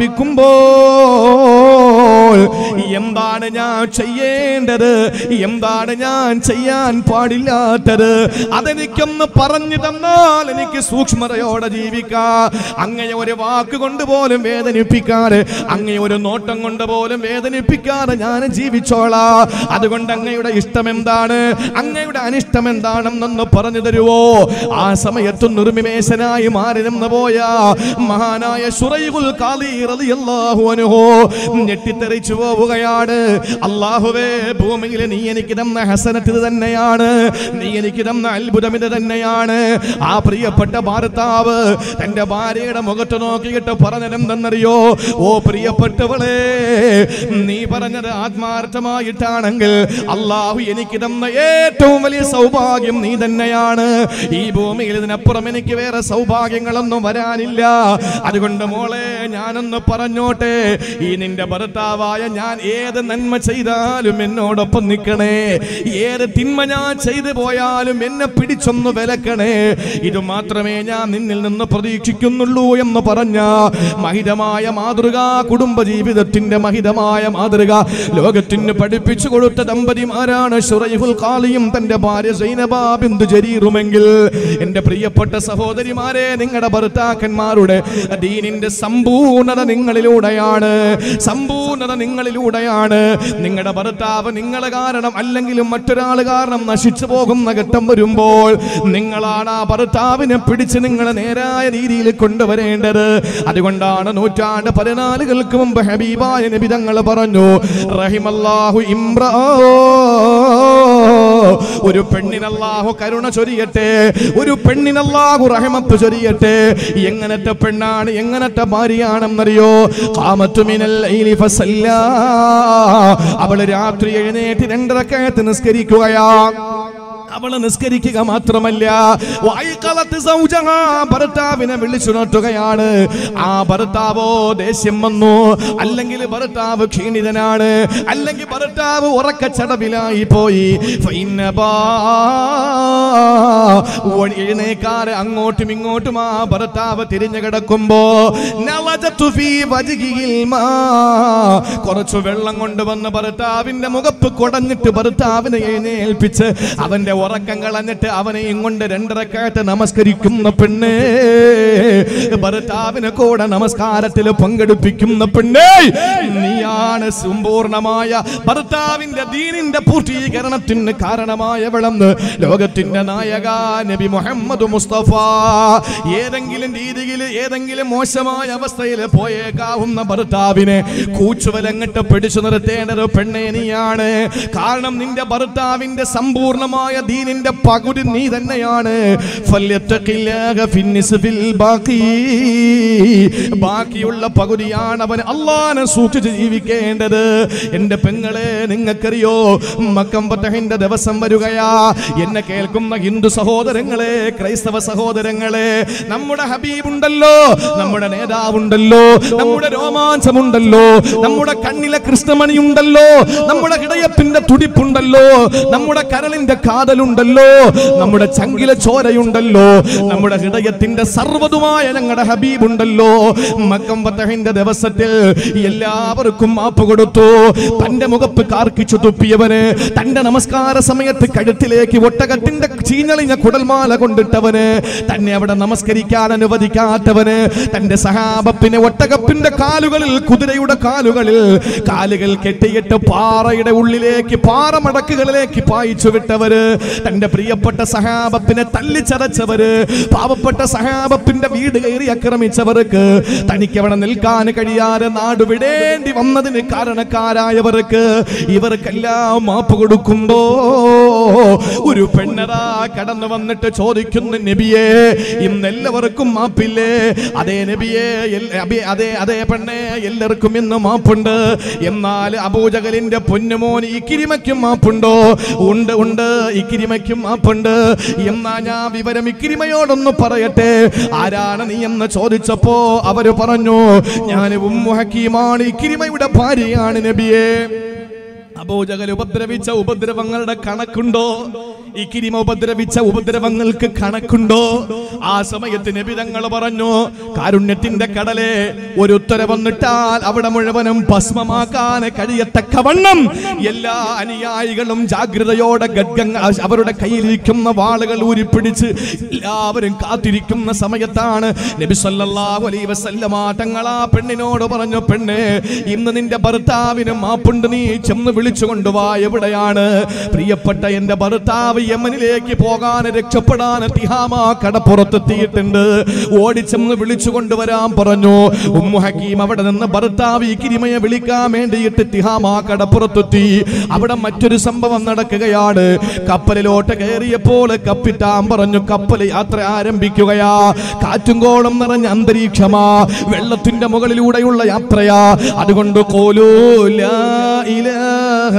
ആരംഭിക്കുമ്പോൾ എന്താണ് ഞാൻ ചെയ്യേണ്ടത്, എന്താണ് ഞാൻ ചെയ്യാൻ പാടില്ലാത്തത്? അതെനിക്കൊന്ന് പറഞ്ഞു തന്നാൽ എനിക്ക് സൂക്ഷ്മതയോടെ ജീവിക്കാം. അങ്ങയെ ഒരു വാക്ക് കൊണ്ട് പോലും വേദനിപ്പിക്കാതെ, അങ്ങയെ ഒരു നോട്ടം കൊണ്ട് പോലും വേദനിപ്പിക്കാതെ ഞാൻ ജീവിച്ചോളാം. അതുകൊണ്ട് അങ്ങയുടെ ഇഷ്ടം എന്താണ്, അങ്ങയുടെ അനിഷ്ടം എന്താണെന്നൊന്ന് പറഞ്ഞു തരുവോ? ആ സമയത്ത് നിർവിമേശനായി മാറി നിന്ന് പോയ മഹാനായ ശുറൈഹുൽ ഖാദി റളിയല്ലാഹു അൻഹു ഞെട്ടിത്തെറിച്ചു പോവുകയാണ്. അല്ലാഹുവേ, ഭൂമിയിൽ നീ എനിക്ക് തന്ന ഹസനത്ത് തന്നെയാണ്, നീ എനിക്ക് തന്ന അത്ഭുതം ഇത് തന്നെയാണ്. ആ പ്രിയപ്പെട്ട ഭർത്താവ് തന്റെ ഭാര്യയുടെ മുഖത്ത് നോക്കിയിട്ട് പറഞ്ഞതെന്തെന്നറിയോ? ഓ പ്രിയപ്പെട്ടവളെ, നീ പറഞ്ഞത് ആത്മാർത്ഥമായിട്ടാണെങ്കിൽ അള്ളാഹു എനിക്ക് തന്ന ഏറ്റവും വലിയ സൗഭാഗ്യം നീ തന്നെയാണ്. ഈ ഭൂമിയിൽ ഇതിനപ്പുറം എനിക്ക് വേറെ സൗഭാഗ്യങ്ങളൊന്നും വരാനില്ല. അതുകൊണ്ട് മോളെ, ഞാനൊന്ന് പറഞ്ഞോട്ടെ, ഈ നിന്റെ ഭർത്താവായ ഞാൻ ഏത് നന്മ ചെയ്താലും എന്നോടൊപ്പം നിൽക്കണേ, ഏത് തിന്മ ഞാൻ ചെയ്തു പോയാലും എന്നെ പിടിച്ചൊന്ന് വിലക്കണേ. ഇത് മാത്രമേ ഞാൻ നിന്നിൽ നിന്ന് പ്രതീക്ഷിക്കുന്നുള്ളൂ എന്ന് പറഞ്ഞ മഹിതമായ മാതൃക, കുടുംബ ജീവിതത്തിന്റെ മഹിതമായ മാതൃക ലോകത്തിന് പഠിപ്പിച്ചു കൊടുത്ത ദമ്പതിമാരാണ് ശുറൈഹുൽ ഖാദിയും തന്റെ ഭാര്യ സൈനബ ബിന്ത് ജരീറുമെങ്കിൽ, എന്റെ പ്രിയപ്പെട്ട സഹോദരിമാരെ, നിങ്ങളുടെ ഭർത്താക്കന്മാരുടെ ദീനിന്റെ സമ്പൂർണത നിങ്ങളിലൂടെയാണ്, സമ്പൂർണത നിങ്ങളിലൂടെയാണ്. നിങ്ങളുടെ ഭർത്താവ് നിങ്ങളെ കാരണം അല്ലെങ്കിലും മറ്റൊരാൾ കാരണം നശിച്ചു പോകുന്ന ഘട്ടം വരുമ്പോൾ നിങ്ങളാണ് ആ ഭർത്താവിനെ പിടിച്ച് നിങ്ങളെ നേരായ രീതിയിൽ കൊണ്ടുവരേണ്ടത്. അതുകൊണ്ടാണ് നൂറ്റാണ്ട് പതിനാലുകൾക്ക് മുമ്പ് ഹബീബായ നബി തങ്ങൾ പറഞ്ഞു, റഹിമല്ലാഹു ഇംറാ, ഒരു പെണ്ണിനല്ലാഹു കരുണ ചൊരിയട്ടെ, ഒരു പെണ്ണിനല്ലാഹു റഹ്മത്ത് ചൊരിയട്ടെ. എങ്ങനത്തെ പെണ്ണാണ്, എങ്ങനത്തെ ഭാര്യയാണെന്നറിയോ? ഖാമത്തു മിനൽ ലൈലി ഫസല്ലാ, അവള് രാത്രി എഴുന്നേറ്റ് രണ്ടരക്കായത്ത് നിസ്കരിക്കുകയാ. അവള് നിസ്കരിക്കുക മാത്രമല്ല, ഭർത്താവിനെ വിളിച്ചുണർത്തുകയാണ്. ആ ഭർത്താവോ ദേഷ്യം വന്നു, അല്ലെങ്കിൽ ഭർത്താവ് ക്ഷീണിതനാണ്, അല്ലെങ്കിൽ ഭർത്താവ് ഉറക്കച്ചടവിലായി പോയി. എഴുന്നേക്കാറ് അങ്ങോട്ടും ഇങ്ങോട്ടും ആ ഭർത്താവ് തിരിഞ്ഞു കിടക്കുമ്പോ കുറച്ചു വെള്ളം കൊണ്ടുവന്ന് ഭർത്താവിന്റെ മുഖപ്പ് കൊടഞ്ഞിട്ട് ഭർത്താവിനെ എഴുന്നേൽപ്പിച്ച് അവന്റെ ഉറക്കം കളഞ്ഞിട്ട് അവനെയും കൊണ്ട് രണ്ടരക്കാറ്റ് നമസ്കരിക്കുന്ന പെണ്ണ്, ഭർത്താവിനെ കൂടെ നമസ്കാരത്തിൽ പങ്കെടുപ്പിക്കുന്ന പെണ്ണ്, നീയാണ് സമ്പൂർണമായ ഭർത്താവിന്റെ ദീനിന്റെ പൂർത്തീകരണത്തിന് കാരണമായവളെന്ന് ലോകത്തിന്റെ നായക നബി മുഹമ്മദ് മുസ്തഫ. ഏതെങ്കിലും രീതിയിൽ ഏതെങ്കിലും മോശമായ അവസ്ഥയിൽ പോയേക്കാവുന്ന ഭർത്താവിനെ കൂച്ചുവലങ്ങിട്ട് പിടിച്ചു നിർത്തേണ്ടത് പെണ്ണേ നീയാണ്. കാരണം നിന്റെ ഭർത്താവിന്റെ സമ്പൂർണമായ ദീനിന്റെ പകുതി നീ തന്നെയാണ്. ബാക്കിയുള്ള പകുതിയാണ് അവൻ അള്ളാനെ സൂക്ഷിച്ച് ജീവിക്കേണ്ടത്. ചിന്തിക്കേണ്ടത്. എന്റെ പെങ്ങളെ, നിങ്ങൾക്കറിയോ മക്കം ഫതഹിന്റെ ദിവസം വരികയാ. എന്നെ കേൾക്കുന്ന ഹിന്ദു സഹോദരങ്ങളെ, ക്രൈസ്തവ സഹോദരങ്ങളെ, നമ്മുടെ ഹബീബുണ്ടല്ലോ, നമ്മുടെ നേതാവുണ്ടല്ലോ, നമ്മുടെ രോമാഞ്ചമുണ്ടല്ലോ, നമ്മുടെ കണ്ണിലെ കൃഷ്ണമണിയുണ്ടല്ലോ, നമ്മുടെ ഹൃദയത്തിന്റെ തുടിപ്പുണ്ടല്ലോ, നമ്മുടെ കരളിന്റെ കാതലുണ്ടല്ലോ, നമ്മുടെ ചങ്കിലെ ചോരയുണ്ടല്ലോ, നമ്മുടെ ഹൃദയത്തിന്റെ സർവ്വതുമായ ഞങ്ങളുടെ ഹബീബുണ്ടല്ലോ. മക്കം ഫതഹിന്റെ ദിവസത്തിൽ എല്ലാവർക്കും മാപ്പ് കൊടുത്തു. തന്റെ മുഖപ്പ് കാർക്കിച്ചു തുപ്പിയവന്, തന്റെ നമസ്കാര സമയത്ത് കഴുത്തിലേക്ക് ഒട്ടകത്തിന്റെ ചീഞ്ഞളിഞ്ഞ കുടൽമാല കൊണ്ടിട്ടവന്, തന്നെ അവിടെ നമസ്കരിക്കാൻ അനുവദിക്കാത്തവന്, തന്റെ സഹാബത്തിനെ ഒട്ടകപ്പിന്റെ കാലുകളിൽ, കുതിരയുടെ കാലുകളിൽ കാലുകൾ കെട്ടിയിട്ട് പാറയുടെ ഉള്ളിലേക്ക്, പാറമടക്കുകളിലേക്ക് പായിച്ചു വിട്ടവര്, തന്റെ പ്രിയപ്പെട്ട സഹാബത്തിനെ തല്ലിച്ചതച്ചവര്, പാവപ്പെട്ട സഹാബത്തിന്റെ വീട് കയറി ആക്രമിച്ചവർക്ക്, തനിക്ക് അവിടെ നിൽക്കാൻ കഴിയാതെ നാടുവിടേണ്ടി വന്നതിന് കാരണക്കാരായവർക്ക്, ഇവർക്കെല്ലാം മാപ്പ് കൊടുക്കുമ്പോ ഒരു പെണ്ണതാ കടന്നു വന്നിട്ട് ചോദിക്കുന്നു, നബിയേ, ഇന്നെല്ലാവർക്കും മാപ്പില്ലേ? അതേ നബിയേ, അതേ അതേ പെണ്ണെ, എല്ലാവർക്കും ഇന്ന് മാപ്പുണ്ട്. എന്നാൽ അബൂജഹലിന്റെ പൊന്നുമോൻ ഇക്രിമയ്ക്കും മാപ്പുണ്ടോ? ഉണ്ട് ഉണ്ട്, ഇക്രിമയ്ക്കും മാപ്പുണ്ട്. എന്നാ ഞാൻ വിവരം ഇക്രിമയോടൊന്ന് പറയട്ടെ, ആരാണ് നീ എന്ന് ചോദിച്ചപ്പോ അവര് പറഞ്ഞു, ഞാൻ ഉമ്മു ഹക്കീമാണ്, ഇക്രിമയുടെ ഭാര്യയാണ് നബിയേ. അബൂജഹൽ ഉപദ്രവിച്ച ഉപദ്രവങ്ങളുടെ കണക്കുണ്ടോ? ഇക്രിമ ഉപദ്രവിച്ച ഉപദ്രവങ്ങൾക്ക് കണക്കുണ്ടോ? ആ സമയത്ത് നബി തങ്ങൾ പറഞ്ഞു, കാരുണ്യത്തിന്റെ കടലെ, ഒരു ഉത്തരവ് വന്നിട്ടാൽ അവിടെ മുഴുവനും ഭസ്മമാക്കാൻ കഴിയത്തക്കവണ്ണം എല്ലാ അനുയായികളും ജാഗ്രതയോടെ ഗദ്ഗങ്ങൾ അവരുടെ കയ്യിലിരിക്കുന്ന വാളുകൾ ഊരിപ്പിടിച്ച് എല്ലാവരും കാത്തിരിക്കുന്ന സമയത്താണ് നബി സല്ലല്ലാഹു അലൈഹി വസല്ലമ തങ്ങൾ ആ പെണ്ണിനോട് പറഞ്ഞു, പെണ്ണേ, ഇന്ന് നിന്റെ ഭർത്താവിന് മാപ്പുണ്ട്, നീ ചെന്ന് വിളിച്ചു കൊണ്ടുവാ. എവിടെയാണ്? പ്രിയപ്പെട്ട എന്റെ ഭർത്താവ് യമനിലേക്ക് പോകാൻ, രക്ഷപ്പെടാൻ തിഹാമ കടപ്പുറത്തെത്തിയിട്ടുണ്ട്, ഓടിച്ചെന്ന് വിളിച്ചു കൊണ്ടുവരാൻ പറഞ്ഞു. ഉമ്മു ഹക്കീം അവിടെ നിന്ന് ഭർത്താവ് ഇക്രിമയെ വിളിക്കാൻ വേണ്ടിയിട്ട് തിഹാമ കടപ്പുറത്തെത്തി. അവിടെ മറ്റൊരു സംഭവം നടക്കുകയാണ്. കപ്പലിലോട്ട് കയറിയപ്പോൾ കപ്പിത്താൻ പറഞ്ഞു, കപ്പൽ യാത്ര ആരംഭിക്കുകയാ. കാറ്റും കോളം നിറഞ്ഞ അന്തരീക്ഷമാ, വെള്ളത്തിന്റെ മുകളിലൂടെയുള്ള യാത്രയാ. അതുകൊണ്ട് ഖൂലൂ ലാ ഇലാഹ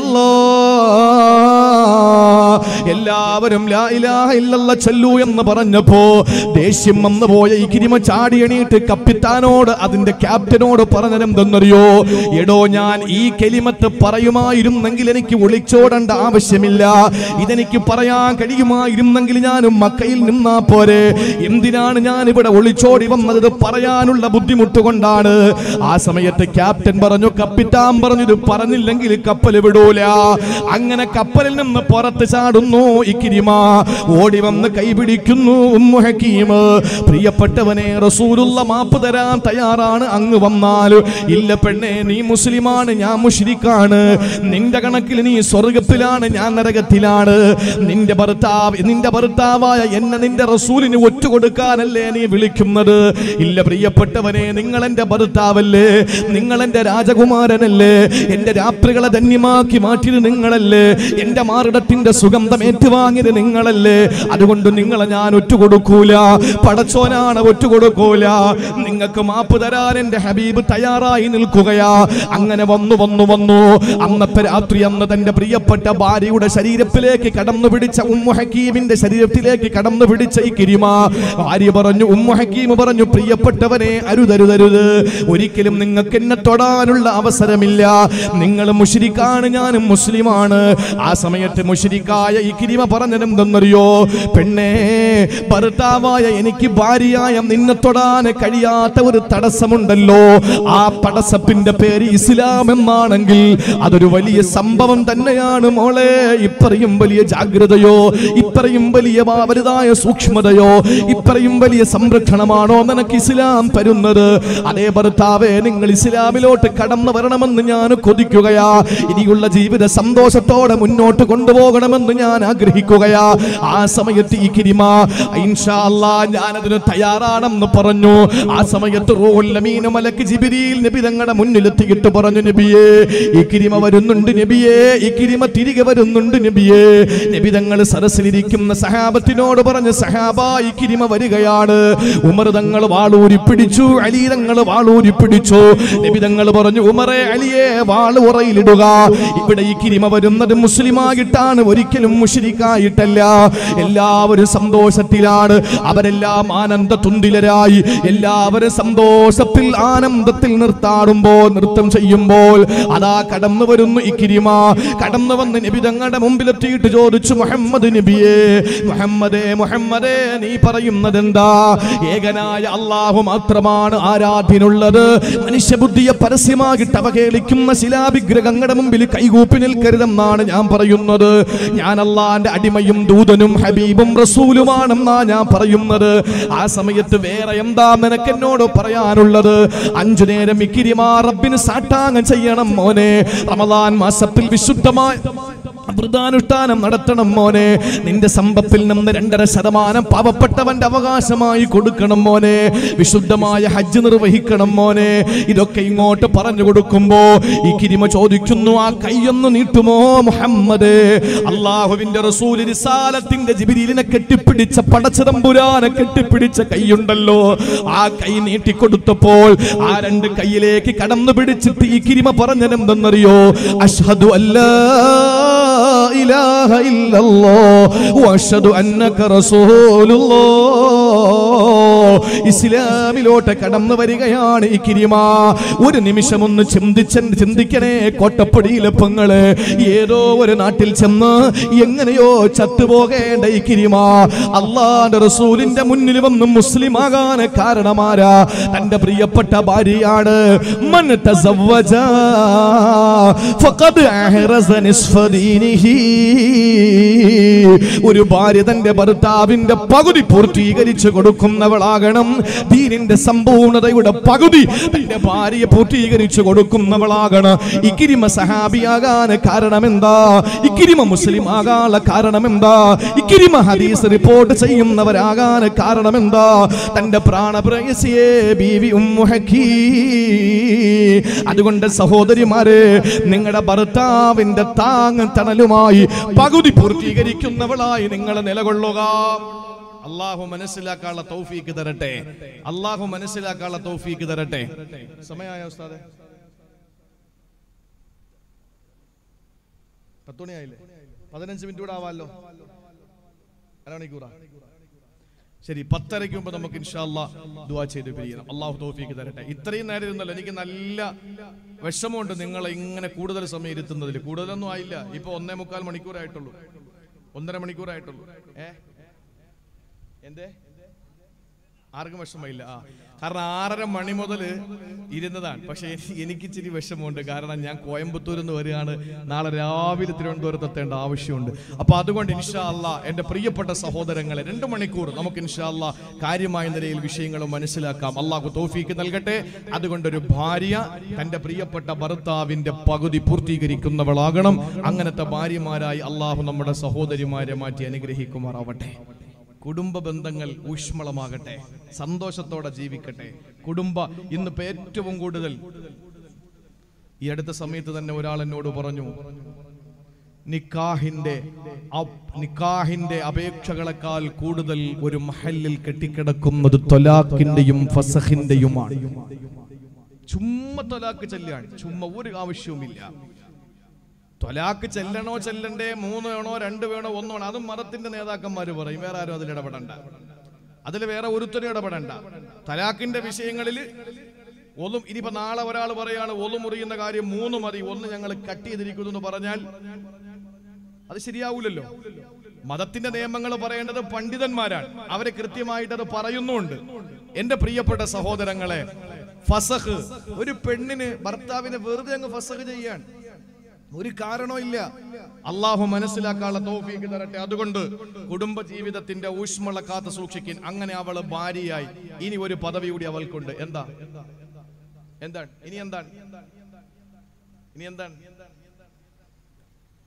ഇല്ലല്ലാഹ്, എല്ലാവരും ലാ ഇലാഹ ഇല്ലല്ലാഹ് ചൊല്ലൂ എന്ന് പറഞ്ഞപ്പോ ദേഷ്യം വന്നു പോയ ഇക്രിമ ചാടി എണീറ്റ് കപ്പിത്താനോട്, അതിന്റെ ക്യാപ്റ്റനോട് പറഞ്ഞതെന്തെന്നറിയോ? എടോ, ഞാൻ ഈ കലിമത്ത് പറയുമായിരുന്നെങ്കിൽ എനിക്ക് ഒളിച്ചോടേണ്ട ആവശ്യമില്ല. ഇതെനിക്ക് പറയാൻ കഴിയുമായിരുന്നെങ്കിൽ ഞാനും മക്കയിൽ നിന്നാ പോരെ. എന്തിനാണ് ഞാൻ ഇവിടെ ഒളിച്ചോടി വന്നത്? പറയാനുള്ള ബുദ്ധിമുട്ട് കൊണ്ടാണ്. ആ സമയത്ത് ക്യാപ്റ്റൻ പറഞ്ഞു, കപ്പിത്താൻ പറഞ്ഞു, ഇത് പറഞ്ഞില്ലെങ്കിൽ കപ്പൽ വിടൂല. അങ്ങനെ കപ്പലിൽ നിന്ന് പുറത്ത് ചാടുന്നു ഇക്രിമ. ഓടി വന്ന് കൈപിടിക്കുന്നു ഉമ്മു ഹക്കീം. പ്രിയപ്പെട്ടവനെ, റസൂലുള്ള മാപ്പ് തരാൻ തയ്യാറാണ്, അങ്ങ് വന്നാൽ. ഇല്ല പെണ്ണെ, നീ മുസ്ലിമാണ്, ഞാൻ മുശ്രിക്കാണ്. നിന്റെ കണക്കിൽ നീ സ്വർഗത്തിലാണ്, ഞാൻ നരകത്തിലാണ്. നിന്റെ ഭർത്താവ് നിന്റെ ഭർത്താവായ എന്നെ നിന്റെ റസൂലിന് ഒറ്റുകൊടുക്കാനല്ലേ നീ വിളിക്കുന്നത്? ഇല്ല പ്രിയപ്പെട്ടവനെ, നിങ്ങൾ എന്റെ ഭർത്താവല്ലേ, നിങ്ങൾ എന്റെ രാജകുമാരനല്ലേ, എന്റെ രാത്രികളെ ധന്യമാക്കി മാറ്റിയത് നിങ്ങളല്ലേ, എന്റെ മാറിടത്തിന്റെ സുഗന്ധം ഏറ്റുവാങ്ങിയത് നിങ്ങളല്ലേ. അതുകൊണ്ട് നിങ്ങളെ ഞാൻ ഒറ്റുകൊടുക്കൂല, പടച്ചോനാണ് ഒറ്റുകൊടുക്കൂല. നിങ്ങൾക്ക് മാപ്പ് തരാൻ എന്റെ ഹബീബ് തയ്യാറായി നിൽക്കുകയാ. അങ്ങനെ വന്നു വന്നു വന്നു അന്നത്തെ രാത്രി, അന്ന് തന്റെ പ്രിയപ്പെട്ട ഭാര്യയുടെ ശരീരത്തിലേക്ക് കടന്നു പിടിച്ച ഉമ്മു ഹക്കീമിന്റെ ശരീരത്തിലേക്ക് കടന്നു പിടിച്ച ഇക്രിമ ഭാര്യ പറഞ്ഞു, ഉമ്മു ഹക്കീം പറഞ്ഞു, പ്രിയപ്പെട്ടവനെ, അരുതരുതരുത്, ഒരിക്കലും നിങ്ങൾക്ക് എന്നെ തൊടാനുള്ള അവസരമില്ല. നിങ്ങൾ മുശ്രിക്കാണ്, ഞാനും മുസ്ലിമാണ്. ആ സമയത്ത് മുശ്രിക്കായ ഇക്രിമ പറഞ്ഞതെന്തെന്നറിയോ? പെണ്ണേ, ഭർത്താവായ എനിക്ക് ഭാര്യയായ നിന്നെ തൊടാൻ കഴിയാത്ത ഒരു തടസ്സമുണ്ടല്ലോ, ആ തടസ്സത്തിന്റെ പേര് ഇസ്ലാം എന്നാണെങ്കിൽ അതൊരു വലിയ സംഭവം തന്നെയാണ് മോളെ. ഇത്രയും വലിയ ജാഗ്രതയോ, ഇത്രയും വലിയ വലുതായ സൂക്ഷ്മതയോ, ഇത്രയും വലിയ സംരക്ഷണമാണോ നിനക്ക് ഇസ്ലാം തരുന്നത്? അതേ ഭർത്താവേ, നിങ്ങൾ ഇസ്ലാമിലോട്ട് കടന്നു വരണമെന്ന് ഞാൻ കൊതിക്കുകയാ. ഇനിയുള്ള ജീവിത സന്തോഷത്തോടെ മുന്നോട്ട് കൊണ്ടുപോകണമെന്ന് ഞാൻ ആഗ്രഹിക്കുകയാ. ആ സമയത്ത് ഇക്രിമ ഇൻഷാ അല്ലാഹ് ഞാനതിന് തയ്യാറാണെന്ന് പറഞ്ഞു. ആ സമയത്ത് റൂഹുൽ അമീൻ മലക്ക് ജിബ്രീൽ നബി തങ്ങളുടെ മുന്നിലെത്തിയിട്ട് പറഞ്ഞു, നബിയേ ഇക്രിമ വരുന്നുണ്ട്, നബിയേ ഇക്രിമ തിരികെ വരുന്നുണ്ട് നബിയേ. നബി തങ്ങൾ സദസ്സിലിരിക്കുന്ന സഹാബത്തിനോട് പറഞ്ഞു, സഹാബ ഇക്രിമ വരികയാണ്. ഉമർ തങ്ങൾ വാളൂരി പിടിച്ചു, അലി തങ്ങൾ വാളൂരി പിടിച്ചു. നബി തങ്ങൾ പറഞ്ഞു, ഉമറെ അലിയെ വാള് ഉറയിലിടുക. ഇവിടെ ഇക്രിമ വരുന്നത് മുസ്ലിമായിട്ടാണ്, ഒരിക്കലും മുശ്രിക്കായിട്ടല്ല. എല്ലാവരും സന്തോഷത്തിലാണ്, അവരെല്ലാം ആനന്ദ തുന്തിലരായി, എല്ലാവരും സന്തോഷത്തിൽ ആനന്ദത്തിൽ നിർത്താടുമ്പോ നൃത്തം ചെയ്യുമ്പോൾ അതാ കടന്നു വരുന്നു ഇക്രിമ. കടന്നു വന്ന് നബി തങ്ങളുടെ മുമ്പിലെത്തിയിട്ട് ചോദിച്ചു, മുഹമ്മദ് നബിയേ, മുഹമ്മദേ മുഹമ്മദേ നീ പറയുന്നത് എന്താ? ഏകനായ അല്ലാഹു മാത്രമാണ് ആരാധ്യനുള്ളത്. മനുഷ്യബുദ്ധിയെ പരസ്യമായിട്ട് അവഹേളിക്കുന്ന ശിലാവിഗ്രഹങ്ങളുടെ മുമ്പിൽ കൈകൂപ്പി നിൽക്കരുതെന്നാണ് ഞാൻ പറയുന്നത്. ഞാൻ അല്ലാഹുവിന്റെ അടിമയും ദൂതനും ഹബീബും റസൂലുമാണെന്നാ ഞാൻ പറയുന്നത്. ആ സമയത്ത് വേറെ എന്താ നിനക്ക് എന്നോട് പറയാനുള്ളത്? അഞ്ചു നേരം ഇക്രിമ റബ്ബിന് സാഷ്ടാംഗം ചെയ്യണം മോനെ. റമദാൻ മാസത്തിൽ വിശുദ്ധമായ വ്രതാനുഷ്ഠാനം നടത്തണം മോനെ. നിന്റെ സമ്പത്തിൽ നിന്ന് രണ്ടര ശതമാനം പാവപ്പെട്ടവന്റെ അവകാശമായി കൊടുക്കണം മോനെ. വിശുദ്ധമായ ഹജ്ജ് നിർവഹിക്കണം മോനെ. ഇതൊക്കെ ഇങ്ങോട്ട് പറഞ്ഞു കൊടുക്കുമ്പോ ഇക്രിമ ചോദിക്കുന്നു, ആ കൈയൊന്ന് നീട്ടുമോ മുഹമ്മദേ? അള്ളാഹുവിന്റെ റസൂൽ റിസാലത്തിന്റെ ജിബ്രീലിനെ കെട്ടിപ്പിടിച്ച പടച്ചതമ്പുരാനെ കെട്ടിപ്പിടിച്ച കൈയുണ്ടല്ലോ, ആ കൈ നീട്ടിക്കൊടുത്തപ്പോൾ ആ രണ്ട് കൈയിലേക്ക് കടന്നു പിടിച്ചിട്ട് ഇക്രിമ പറഞ്ഞതെന്തെന്നറിയോ? അഷ്ഹദു അല്ലാ ഇലാഹ ഇല്ലല്ലാഹ് വഅഷ്ഹദു അന്നക റസൂലുള്ളാഹ്. ഇസ്ലാമിലോട്ട് കടന്നു വരികയാണ് ഇക്രിമ. ഒരു നിമിഷം ഒന്ന് ചിന്തിച്ചൻ ചിന്തിക്കണേ കോട്ടപ്പടിയിലെ പെങ്ങളെ. ഏതോ ഒരു നാട്ടിൽ ചെന്ന് എങ്ങനെയോ ചത്തുപോകേണ്ട ഇക്രിമ അല്ലാഹുവിന്റെ റസൂലിന്റെ മുന്നിൽ വന്ന് മുസ്ലിം ആകാൻ കാരണമാരാ? തന്റെ പ്രിയപ്പെട്ട ഭാര്യയാണ്. മൻ തസവ്വജ ഫഖദ് അഹ്റസ നിസ്ഫ ദീനിഹി. ഒരു ഭാര്യ തന്റെ ഭർത്താവിന്റെ പകുതി പൂർത്തീകരിച്ചു കൊടുക്കുന്നവളാകണം. ദീനിന്റെ സമ്പൂർണതയുടെ പകുതി തന്റെ ഭാര്യയെ പൂർത്തീകരിച്ചു കൊടുക്കുന്നവളാകണം. ഇക്രിമ സഹാബിയാകാൻ കാരണം എന്താ? ഇക്രിമ മുസ്ലിം ആകാനുള്ള കാരണം എന്താ? ഇക്രിമ ഹദീസ് റിപ്പോർട്ട് ചെയ്യുന്നവരാകാൻ കാരണം എന്താ? തന്റെ പ്രാണപ്രേയസിയെ ബീവി ഉമ്മു ഹക്കീം. അതുകൊണ്ട് സഹോദരിമാരെ, നിങ്ങളുടെ ഭർത്താവിന്റെ താങ്ങ് തണലുമായി പകുതി പൂർത്തീകരിക്കുന്നവളായി നിങ്ങൾ നിലകൊള്ളുക. അള്ളാഹു മനസ്സിലാക്കാനുള്ള തൗഫീക്ക് തരട്ടെ. അള്ളാഹു മനസ്സിലാക്കാനുള്ള തൗഫീക്ക് തരട്ടെ. സമയമായ ഉസ്താദേ? പത്ത് മണിയായില്ലേ? പതിനഞ്ച് മിനിറ്റ് കൂടെ ആവാമല്ലോ. അരമണിക്കൂറാ? ശരി, പത്തരയ്ക്ക് മുമ്പ് നമുക്ക് ഇൻഷാ അല്ലാഹ് ദുആ ചെയ്ത് പിരിയണം. അള്ളാഹു തൗഫീക്ക് തരട്ടെ. ഇത്രയും നേരം ഇരുന്നല്ലോ, എനിക്ക് നല്ല വിഷമമുണ്ട് നിങ്ങളെ ഇങ്ങനെ കൂടുതൽ സമയം ഇരുത്തുന്നതിൽ. കൂടുതലൊന്നും ആയില്ല, ഇപ്പൊ ഒന്നേ മുക്കാൽ മണിക്കൂറായിട്ടുള്ളൂ, ഒന്നര മണിക്കൂറായിട്ടുള്ളൂ. ഏ എന്തേ ആർക്കും വിഷമമില്ല? ആ, കാരണം ആറര മണി മുതൽ ഇരുന്നതാണ്. പക്ഷെ എനിക്ക് ഇച്ചിരി വിഷമമുണ്ട്, കാരണം ഞാൻ കോയമ്പത്തൂരിൽ നിന്ന് വരികയാണ്. നാളെ രാവിലെ തിരുവനന്തപുരത്ത് എത്തേണ്ട ആവശ്യമുണ്ട്. അപ്പൊ അതുകൊണ്ട് ഇൻഷാ അല്ലാഹ് എന്റെ പ്രിയപ്പെട്ട സഹോദരങ്ങളെ, രണ്ട് മണിക്കൂർ നമുക്ക് ഇൻഷാ അല്ലാഹ് കാര്യമായ നിലയിൽ വിഷയങ്ങൾ മനസ്സിലാക്കാം. അള്ളാഹു തൗഫീക്ക് നൽകട്ടെ. അതുകൊണ്ടൊരു ഭാര്യ തന്റെ പ്രിയപ്പെട്ട ഭർത്താവിന്റെ പകുതി പൂർത്തീകരിക്കുന്നവളാകണം. അങ്ങനത്തെ ഭാര്യമാരായി അള്ളാഹു നമ്മുടെ സഹോദരിമാരെ മാറ്റി അനുഗ്രഹിക്കുമാറാവട്ടെ. കുടുംബ ബന്ധങ്ങൾ ഊഷ്മളമാകട്ടെ, സന്തോഷത്തോടെ ജീവിക്കട്ടെ. കുടുംബ ഇന്നിപ്പോ ഏറ്റവും കൂടുതൽ ഈ അടുത്ത സമയത്ത് തന്നെ ഒരാൾ എന്നോട് പറഞ്ഞു, നിക്കാഹിന്റെ നിക്കാഹിന്റെ അപേക്ഷകളെക്കാൾ കൂടുതൽ ഒരു മഹല്ലിൽ കെട്ടിക്കിടക്കുന്നത് തൊലാഖിന്റെയും ഫസഖിന്റെയുമാണ്. ചുമ്മാ തൊലാഖ് ചെല്ലാണ്, ചുമ്മാ ഒരു ആവശ്യവുമില്ല. തൊലാക്ക് ചെല്ലണോ ചെല്ലണ്ടേ, മൂന്ന് വേണോ രണ്ട് വേണോ ഒന്ന് വേണോ, അതും മതത്തിന്റെ നേതാക്കന്മാര് പറയും. വേറെ ആരും അതിൽ ഇടപെടണ്ട, അതിൽ വേറെ ഒരുത്തരും ഇടപെടണ്ട. തലാഖിന്റെ വിഷയങ്ങളിൽ ഒന്നും ഇനിയിപ്പോ നാളെ ഒരാൾ പറയാണ് ഒന്നു മുറിയുന്ന കാര്യം മൂന്ന് മതി, ഒന്ന് ഞങ്ങൾ കട്ട് ചെയ്തിരിക്കുന്നു എന്ന് പറഞ്ഞാൽ അത് ശരിയാവൂലല്ലോ. മതത്തിന്റെ നിയമങ്ങൾ പറയേണ്ടത് പണ്ഡിതന്മാരാണ്, അവരെ കൃത്യമായിട്ട് അത് പറയുന്നുണ്ട്. എന്റെ പ്രിയപ്പെട്ട സഹോദരങ്ങളെ, ഫസഖ്, ഒരു പെണ്ണിന് ഭർത്താവിനെ വെറുതെ അങ്ങ് ഫസഖ് ചെയ്യാൻ ഒരു കാരണവും ഇല്ല. അള്ളാഹു മനസ്സിലാക്കാനുള്ള തൗഫീഖ് തരട്ടെ. അതുകൊണ്ട് കുടുംബ ജീവിതത്തിന്റെ ഊഷ്മള കാത്തു സൂക്ഷിക്കാൻ. അങ്ങനെ അവള് ഭാര്യയായി. ഇനി ഒരു പദവി കൂടി അവൾക്കുണ്ട്. എന്താ എന്താണ് ഇനി എന്താണ് ഇനി എന്താണ്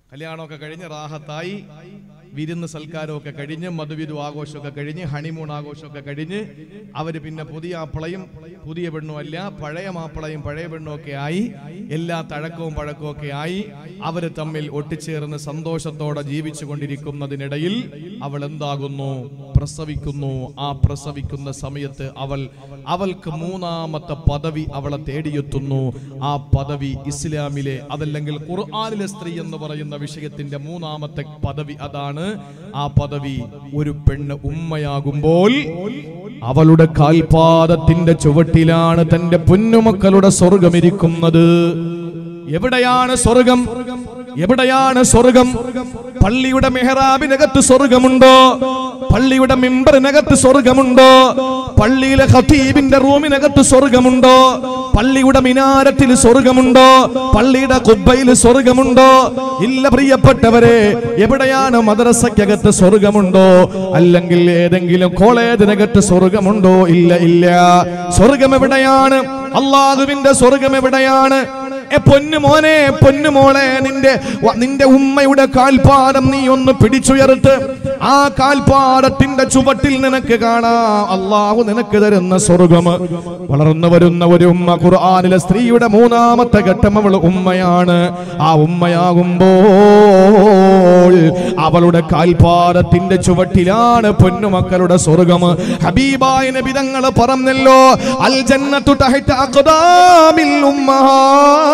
കല്യാണമൊക്കെ കഴിഞ്ഞ് റാഹത്തായി, വിരുന്ന് സൽക്കാരമൊക്കെ കഴിഞ്ഞ്, മധുവിധു ആഘോഷമൊക്കെ കഴിഞ്ഞ്, ഹണിമൂൺ ആഘോഷമൊക്കെ കഴിഞ്ഞ് അവര് പിന്നെ പുതിയ മാപ്പിളയും പുതിയ പെണ്ണും അല്ല, പഴയ മാപ്പിളയും പഴയ പെണ്ണും ഒക്കെ ആയി, എല്ലാ തഴക്കവും പഴക്കവും ഒക്കെ ആയി അവര് തമ്മിൽ ഒട്ടിച്ചേർന്ന് സന്തോഷത്തോടെ ജീവിച്ചു കൊണ്ടിരിക്കുന്നതിനിടയിൽ അവൾ എന്താകുന്നു? പ്രസവിക്കുന്നു. ആ പ്രസവിക്കുന്ന സമയത്ത് അവൾ അവൾക്ക് മൂന്നാമത്തെ പദവി അവളെ തേടിയെത്തുന്നു. ആ പദവി ഇസ്ലാമിലെ, അതല്ലെങ്കിൽ ഖുർആനിലെ സ്ത്രീ എന്ന് പറയുന്ന വിഷയത്തിന്റെ മൂന്നാമത്തെ പദവി അതാണ്. ആ പദവി ഒരു പെണ്ണ് ഉമ്മയാകുമ്പോൾ അവളുടെ കാൽപാദത്തിന്റെ ചുവട്ടിലാണ് തന്റെ പൊന്നുമക്കളുടെ സ്വർഗമിരിക്കുന്നത്. എവിടെയാണ് സ്വർഗം? എവിടെയാണ് സ്വർഗം? പള്ളിയുടെ മെഹ്റാബിനകത്ത് സ്വർഗമുണ്ടോ? പള്ളിയുടെ മിമ്പറിനകത്ത് സ്വർഗമുണ്ടോ? പള്ളിയിലെ ഖതീബിന്റെ റൂമിനകത്ത് സ്വർഗമുണ്ടോ? പള്ളിയുടെ മിനാരത്തിൽ സ്വർഗമുണ്ടോ? പള്ളിയുടെ ഖുബ്ബയിൽ സ്വർഗമുണ്ടോ? ഇല്ല പ്രിയപ്പെട്ടവരെ. എവിടെയാണ് മദ്രസയ്ക്കകത്ത് സ്വർഗമുണ്ടോ? അല്ലെങ്കിൽ ഏതെങ്കിലും കോളേജിനകത്ത് സ്വർഗമുണ്ടോ? ഇല്ല ഇല്ല. സ്വർഗം എവിടെയാണ്? അല്ലാഹുവിന്റെ സ്വർഗം എവിടെയാണ്? എ പൊന്നു മോനെ, പൊന്നു മോളെ, നിന്റെ നിന്റെ ഉമ്മയുടെ കാൽപാദം നീ ഒന്ന് പിടിച്ചുയർത്ത്. ആ കാൽപാദത്തിന്റെ ചുവട്ടിൽ നിനക്ക് കാണാം അല്ലാഹു നിനക്ക് തരുന്ന സ്വർഗം. വളർന്നു വരുന്ന ഒരു ഉമ്മ, ഖുർആനിലെ സ്ത്രീയുടെ മൂന്നാമത്തെ ഘട്ടം അവൾ ഉമ്മയാണ്. ആ ഉമ്മയാകുമ്പോൾ അവളുടെ കാൽപാദത്തിന്റെ ചുവട്ടിലാണ് പൊന്നുമക്കളുടെ സ്വർഗം. ഹബീബായ നബി തങ്ങൾ പറഞ്ഞല്ലോ, അൽ ജന്നത്തു തഹ്ത അഖ്ദാമിൽ ഉമ്മഹാത്ത്.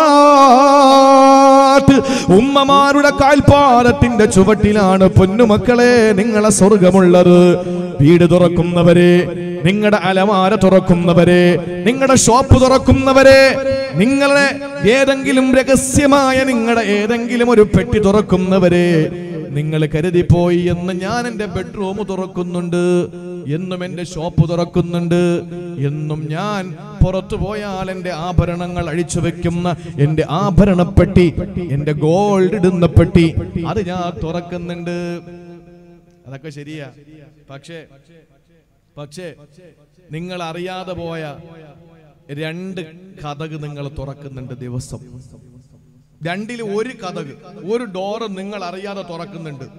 ഉമ്മമാരുടെ കാൽപാദത്തിന്റെ ചുവട്ടിലാണ് പൊന്നുമക്കളെ നിങ്ങളെ സ്വർഗമുള്ളത്. വീട് തുറക്കുന്നവരെ, നിങ്ങളുടെ അലമാര തുറക്കുന്നവരെ, നിങ്ങളുടെ ഷോപ്പ് തുറക്കുന്നവരെ, നിങ്ങളെ ഏതെങ്കിലും രഹസ്യമായ നിങ്ങളുടെ ഏതെങ്കിലും ഒരു പെട്ടി തുറക്കുന്നവരെ, നിങ്ങൾ കരുതിപ്പോയി എന്ന് ഞാൻ എൻ്റെ ബെഡ്റൂം തുറക്കുന്നുണ്ട്, എന്നും എൻ്റെ ഷോപ്പ് തുറക്കുന്നുണ്ട്, എന്നും ഞാൻ പുറത്തു പോയാൽ എൻ്റെ ആഭരണങ്ങൾ അഴിച്ചു വെക്കുന്ന എൻ്റെ ആഭരണപ്പെട്ടി, എൻ്റെ ഗോൾഡ് ഇടുന്ന പെട്ടി, അത് ഞാൻ തുറക്കുന്നുണ്ട്. അതൊക്കെ ശരിയാ. പക്ഷേ പക്ഷേ നിങ്ങൾ അറിയാതെ പോയ രണ്ട് കതക് നിങ്ങൾ തുറക്കുന്നുണ്ട് ദിവസം. രണ്ടിൽ ഒരു കതക്, ഒരു ഡോറ് നിങ്ങൾ അറിയാതെ തുറക്കുന്നുണ്ട്.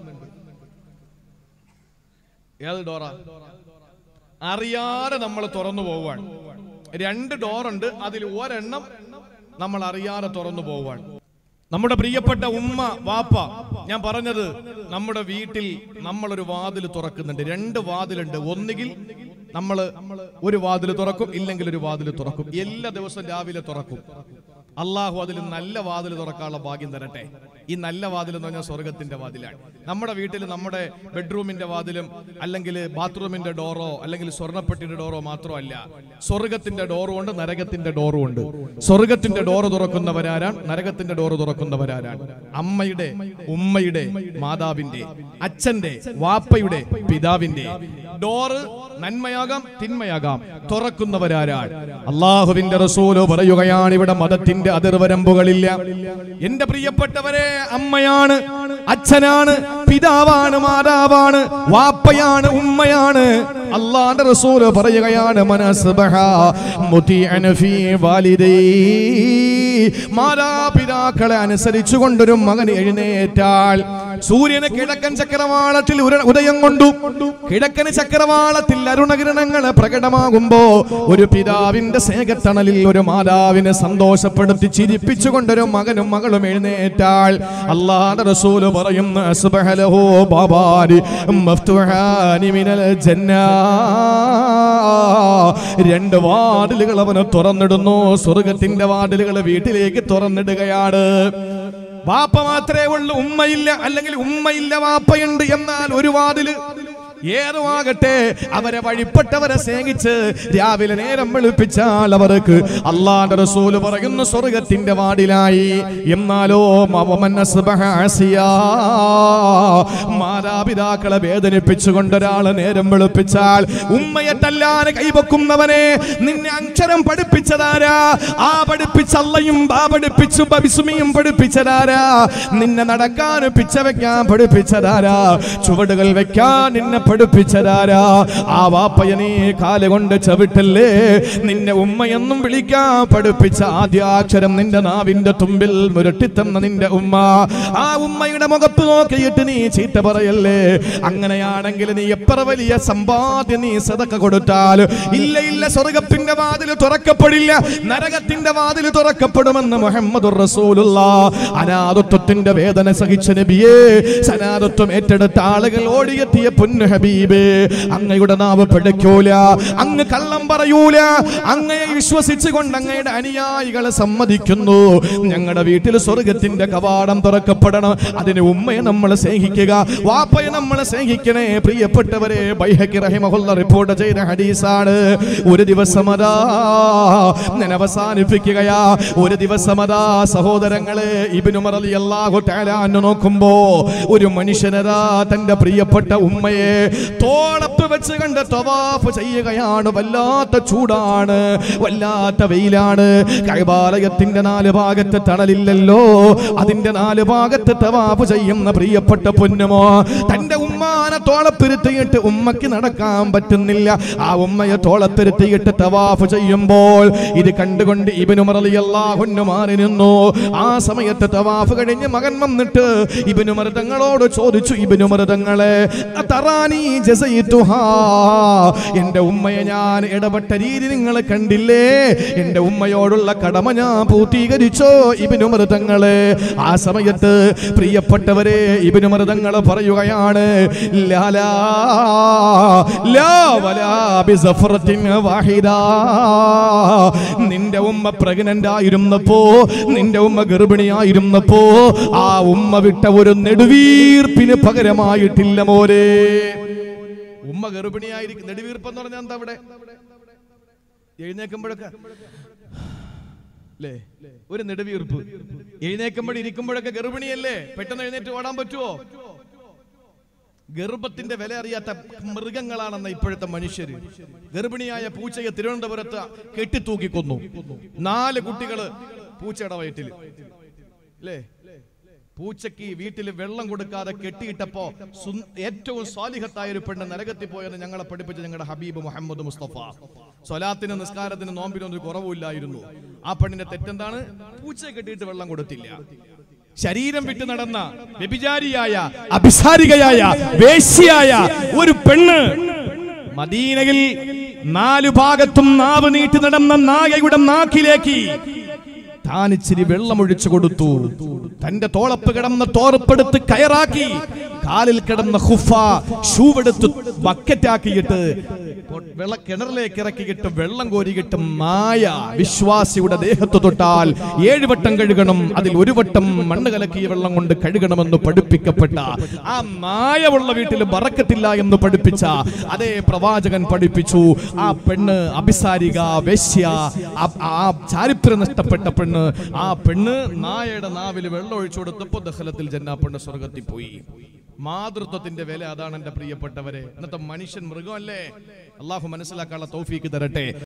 ഏത് ഡോറാ? അറിയാതെ നമ്മൾ തുറന്നു പോവാൻ. രണ്ട് ഡോറുണ്ട്, അതിൽ ഒരെണ്ണം നമ്മൾ അറിയാതെ തുറന്നു പോവാൻ. നമ്മുടെ പ്രിയപ്പെട്ട ഉമ്മ വാപ്പ, ഞാൻ പറഞ്ഞത് നമ്മുടെ വീട്ടിൽ നമ്മളൊരു വാതിൽ തുറക്കുന്നുണ്ട്. രണ്ട് വാതിലുണ്ട്. ഒന്നുകിൽ നമ്മൾ ഒരു വാതിൽ തുറക്കും, ഇല്ലെങ്കിൽ ഒരു വാതിൽ തുറക്കും. എല്ലാ ദിവസവും രാവിലെ തുറക്കും. അള്ളാഹു അതിൽ നല്ല വാതിൽ തുറക്കാനുള്ള ഭാഗ്യം തരട്ടെ. ഈ നല്ല വാതിൽ എന്ന് പറഞ്ഞാൽ സ്വർഗത്തിന്റെ വാതിലാണ്. നമ്മുടെ വീട്ടിൽ നമ്മുടെ ബെഡ്റൂമിന്റെ വാതിലും അല്ലെങ്കിൽ ബാത്റൂമിന്റെ ഡോറോ അല്ലെങ്കിൽ സ്വർണ്ണപ്പെട്ടിന്റെ ഡോറോ മാത്രമല്ല, സ്വർഗത്തിന്റെ ഡോറും ഉണ്ട്, നരകത്തിന്റെ ഡോറും ഉണ്ട്. സ്വർഗത്തിന്റെ ഡോറ് തുറക്കുന്നവരാരാണ്? നരകത്തിന്റെ ഡോറ് തുറക്കുന്നവരാരാണ്? അമ്മയുടെ, ഉമ്മയുടെ, മാതാവിന്റെ, അച്ഛന്റെ, വാപ്പയുടെ, പിതാവിന്റെ ഡോറ് നന്മയാകാം തിന്മയാകാം, തുറക്കുന്നവരാരാണ്? അള്ളാഹുവിന്റെ റസൂല് പറയുകയാണ്, ഇവിടെ മതത്തിന്റെ അതിർവരമ്പുകളില്ല. എന്റെ പ്രിയപ്പെട്ടവരെ, അമ്മയാണ്, അച്ഛനാണ്, പിതാവാണ്, മാതാവാണ്, വാപ്പയാണ്, ഉമ്മയാണ്. അള്ളാഹുവിന്റെ റസൂല് പറയുകയാണ്, മനസ്ബഹ മുതിഅൻ ഫീ വാലിദൈ, മാതാപിതാക്കളെ അനുസരിച്ചു കൊണ്ടൊരു മകൻ എഴുന്നേറ്റാൽ, സൂര്യന് കിഴക്കൻ ചക്രവാളത്തിൽ ഉദയം കൊണ്ടു, കിഴക്കൻ ചക്രവാളത്തിൽ അരുണകിരണങ്ങൾ പ്രകടമാകുമ്പോ ഒരു പിതാവിന്റെ സ്നേഹത്തണലിൽ ഒരു മാതാവിനെ സന്തോഷപ്പെടുത്തി ചിരിപ്പിച്ചുകൊണ്ടൊരു മകനും മകളും എഴുന്നേറ്റാൽ, അല്ലാഹുവിന്റെ റസൂല് പറയുന്നു, അസ്ബഹലഹു ബാബാരി മഫ്തുഹാനി മിനൽ ജന്ന, രണ്ട് വാതിലുകൾ അവന് തുറന്നിടുന്നു. സ്വർഗത്തിന്റെ വാതിലുകൾ വീട്ടിലേക്ക് തുറന്നിടുകയാണ്. വാപ്പ മാത്രമേ ഉള്ളൂ, ഉമ്മയില്ല. അല്ലെങ്കിൽ ഉമ്മയില്ല, വാപ്പയുണ്ട്, എന്നാൽ ഒരു വാതില്. ഏതുമാകട്ടെ, അവരെ വഴിപ്പെട്ടവരെ സ്നേഹിച്ച് രാവിലെ നേരം വെളുപ്പിച്ചാൽ അവർക്ക് അല്ലാഹുവിന്റെ റസൂല് പറയുന്നു സ്വർഗത്തിന്റെ വാതിലായി. എന്നാലോ മാതാപിതാക്കളെ വേദനിപ്പിച്ചുകൊണ്ട് ഒരാള് നേരം വെളുപ്പിച്ചാൽ, ഉമ്മയെ തല്ലാൻ കൈവക്കുന്നവനെ, നിന്നെ അക്ഷരം പഠിപ്പിച്ചതാരാ? ആ പഠിപ്പിച്ച അള്ളയും ആ പഠിപ്പിച്ചു ബിസ്മിയും പഠിപ്പിച്ചതാരാ? നിന്നെ നടക്കാൻ പിച്ച വെക്കാൻ പഠിപ്പിച്ചതാരാ? ചുവടുകൾ വെക്കാൻ നിന്നെ പഠിപ്പിച്ചതാരാ? ആ വാപ്പയെ നീ കാലുകൊണ്ട് ചവിട്ടല്ലേ. നിന്നെ ഉമ്മയെന്നും വിളിക്കാൻ പഠിപ്പിച്ച ആദ്യാക്ഷരം നിന്റെ നാവിന്റെ തുമ്പിൽ മുരട്ടിത്തന്ന നിന്റെ ഉമ്മ. ആ ഉമ്മയുടെ മുഖത്ത് നോക്കിയിട്ട് നീ ചീത്ത പറയല്ലേ. അങ്ങനെയാണെങ്കിൽ നീ എത്ര വലിയ സമ്പാദ്യം നീ സദഖ കൊടുത്താൽ ഇല്ല ഇല്ല സ്വർഗ്ഗത്തിന്റെ വാതിൽ തുറക്കപ്പെടില്ല, നരകത്തിന്റെ വാതിൽ തുറക്കപ്പെടുമെന്ന് മുഹമ്മദുർ റസൂലുള്ളാഹ്. അനാഥത്വത്തിന്റെ വേദന സഹിച്ച നബിയേ, സനാഥത്വം ഏറ്റെടുത്ത ആളുകൾ ഓടിയെത്തിയ പൊന്നു ഹബീബേ, അങ്ങയുടെ നാവ് പിഴയ്ക്കൂല, അങ്ങ് കള്ളം പറയൂല, അങ്ങയെ വിശ്വസിച്ചുകൊണ്ട് അങ്ങയുടെ അനുയായികളെ സമ്മതിക്കുന്നു. ഞങ്ങളുടെ വീട്ടിൽ സ്വർഗത്തിന്റെ കവാടം തുറക്കപ്പെടണം. അതിന് ഉമ്മയെ നമ്മൾ സ്നേഹിക്കുക, വാപ്പയെ നമ്മൾ സ്നേഹിക്കണേ. പ്രിയപ്പെട്ടവരെ, ബൈഹഖി റഹിമഹുല്ലാഹ് റിപ്പോർട്ട് ചെയ്ത ഹദീസാണ്. ഒരു ദിവസം അതാ ഞാൻ അവസാനിപ്പിക്കുകയാ. ഒരു ദിവസം അതാ സഹോദരങ്ങളെ, ഇബ്നു ഉമർ റളിയല്ലാഹു തആല അൻഹു നോക്കുമ്പോ ഒരു മനുഷ്യനതാ തന്റെ പ്രിയപ്പെട്ട ഉമ്മയെ തോളത്ത് വെച്ച് കണ്ട് തവാഫ് ചെയ്യുകയാണ്. വല്ലാത്ത ചൂടാണ്, വല്ലാത്ത വെയിലാണ്. കഅബാലയത്തിന്റെ നാല് ഭാഗത്ത് തണലില്ലല്ലോ. അതിന്റെ നാല് ഭാഗത്ത് തവാഫ് ചെയ്യുന്ന പ്രിയപ്പെട്ട പൊന്നുമോ തന്റെ ഉമ്മാനെ തോളത്തിരുത്തിയിട്ട് ഉമ്മക്ക് നടക്കാൻ പറ്റുന്നില്ല. ആ ഉമ്മയെ തോളത്തിരുത്തിയിട്ട് തവാഫ് ചെയ്യുമ്പോൾ ഇത് കണ്ടുകൊണ്ട് ഇബ്നു ഉമർ റളിയല്ലാഹു അൻഹു മാറി നിന്നു. ആ സമയത്ത് തവാഫ് കഴിഞ്ഞ് മകൻ വന്നിട്ട് ഇബ്നു ഉമർ തങ്ങളോട് ചോദിച്ചു, ഇബ്നു ഉമർ തങ്ങളെ, തറാനി ജസൈതുഹാ, എന്റെ ഉമ്മയെ ഞാൻ ഇടപെട്ട രീതി നിങ്ങൾ കണ്ടില്ലേ? എന്റെ ഉമ്മയോടുള്ള കടമ ഞാൻ പൂർത്തീകരിച്ചോ ഇബ്നു ഉമർ തങ്ങളെ? ആ സമയത്ത് പ്രിയപ്പെട്ടവരെ, ഇബ്നു ഉമർ തങ്ങൾ പറയുകയാണ്, ലാ ലാ ലാ വലാ ബിസഫറത്തിൻ വാഹിദ. നിന്റെ ഉമ്മ പ്രഗ്നന്റ് ആയിരുന്നപ്പോ, നിന്റെ ഉമ്മ ഗർഭിണിയായിരുന്നപ്പോ ആ ഉമ്മ വിട്ട ഒരു നെടുവീർപ്പിന് പകരമായിട്ടില്ല മോരെ. ഉമ്മ ഗർഭിണിയായിരിക്കും. നെടുവീർപ്പ് എന്ന് പറഞ്ഞാൽ എന്താ? അവിടെ എഴുന്നേക്കുമ്പോഴൊക്കെ അല്ലേ ഒരു നെടുവീർപ്പ്. എഴുന്നേക്കുമ്പോൾ ഇരിക്കുമ്പോഴൊക്കെ ഗർഭിണിയല്ലേ, പെട്ടെന്ന് എഴുന്നേറ്റ് ഓടാൻ പറ്റുമോ? ഗർഭത്തിന്റെ വില അറിയാത്ത മൃഗങ്ങളാണെന്ന ഇപ്പോഴത്തെ മനുഷ്യര്. ഗർഭിണിയായ പൂച്ചയെ തിരുവനന്തപുരത്ത് കെട്ടിത്തൂക്കിക്കൊന്നു. നാല് കുട്ടികള് പൂച്ചയുടെ വയറ്റില് അല്ലേ. പൂച്ചയ്ക്ക് വീട്ടിൽ വെള്ളം കൊടുക്കാതെ കെട്ടിയിട്ടപ്പോ ഏറ്റവും സ്വാലിഹത്തായ ഒരു പെണ്ണ് നരകത്തിൽ പോയെന്ന് ഞങ്ങളെ പഠിപ്പിച്ച ഞങ്ങളുടെ ഹബീബ് മുഹമ്മദ് മുസ്തഫ. സ്വലാത്തിന്, നിസ്കാരത്തിന്, നോമ്പിനൊന്നും കുറവില്ലായിരുന്നു. ആ പെണ്ണിന്റെ തെറ്റെന്താണ്? പൂച്ചയെ കെട്ടിയിട്ട് വെള്ളം കൊടുത്തില്ല. ശരീരം വിട്ട് നടന്ന വ്യഭിചാരിയായ, അഭിസാരികയായ, വേശ്യയായ ഒരു പെണ്ണ് മദീനയിൽ നാലു ഭാഗത്തും നാവ് നീട്ടി നടന്ന നായയുടെ നാക്കിലേക്ക് താൻ ഇച്ചിരി വെള്ളമൊഴിച്ചു കൊടുത്തു. തന്റെ തോളപ്പ് കിടന്ന തോർപ്പെടുത്ത് കയറാക്കി, കാലിൽ കിടന്ന ഖുഫ ഷൂവെടുത്ത് ബക്കറ്റാക്കിയിട്ട് വെള്ള കിണറിലേക്ക് ഇറക്കിയിട്ട് വെള്ളം കോരിയിട്ട് നായ വിശ്വാസിയുടെ ദേഹത്ത് തൊട്ടാൽ ഏഴ് വട്ടം കഴുകണം, അതിൽ ഒരു വട്ടം മണ്ണ് കലക്കിയ വെള്ളം കൊണ്ട് കഴുകണമെന്ന് പഠിപ്പിക്കപ്പെട്ട ആ നായ ഉള്ള വീട്ടിൽ ബറക്കത്തില്ല എന്ന് പഠിപ്പിച്ച അതേ പ്രവാചകൻ പഠിപ്പിച്ചു. ആ പെണ്ണ് അഭിസാരിക, വേശ്യ, ആ ചാരിത്രം നഷ്ടപ്പെട്ട പെണ്ണ്, ആ പെണ്ണ് നായയുടെ നാവിൽ വെള്ളം ഒഴിച്ചു കൊടുത്തപ്പോ ദഖലത്തിൽ ജന്ന, പെണ്ണ് സ്വർഗത്തിൽ പോയി. മാതൃത്വത്തിന്റെ വില അതാണ് എന്റെ പ്രിയപ്പെട്ടവരെ. ഇന്നത്തെ മനുഷ്യൻ മൃഗമല്ലേ. അള്ളാഹു മനസ്സിലാക്കാനുള്ള തൗഫീക്ക് തരട്ടെ.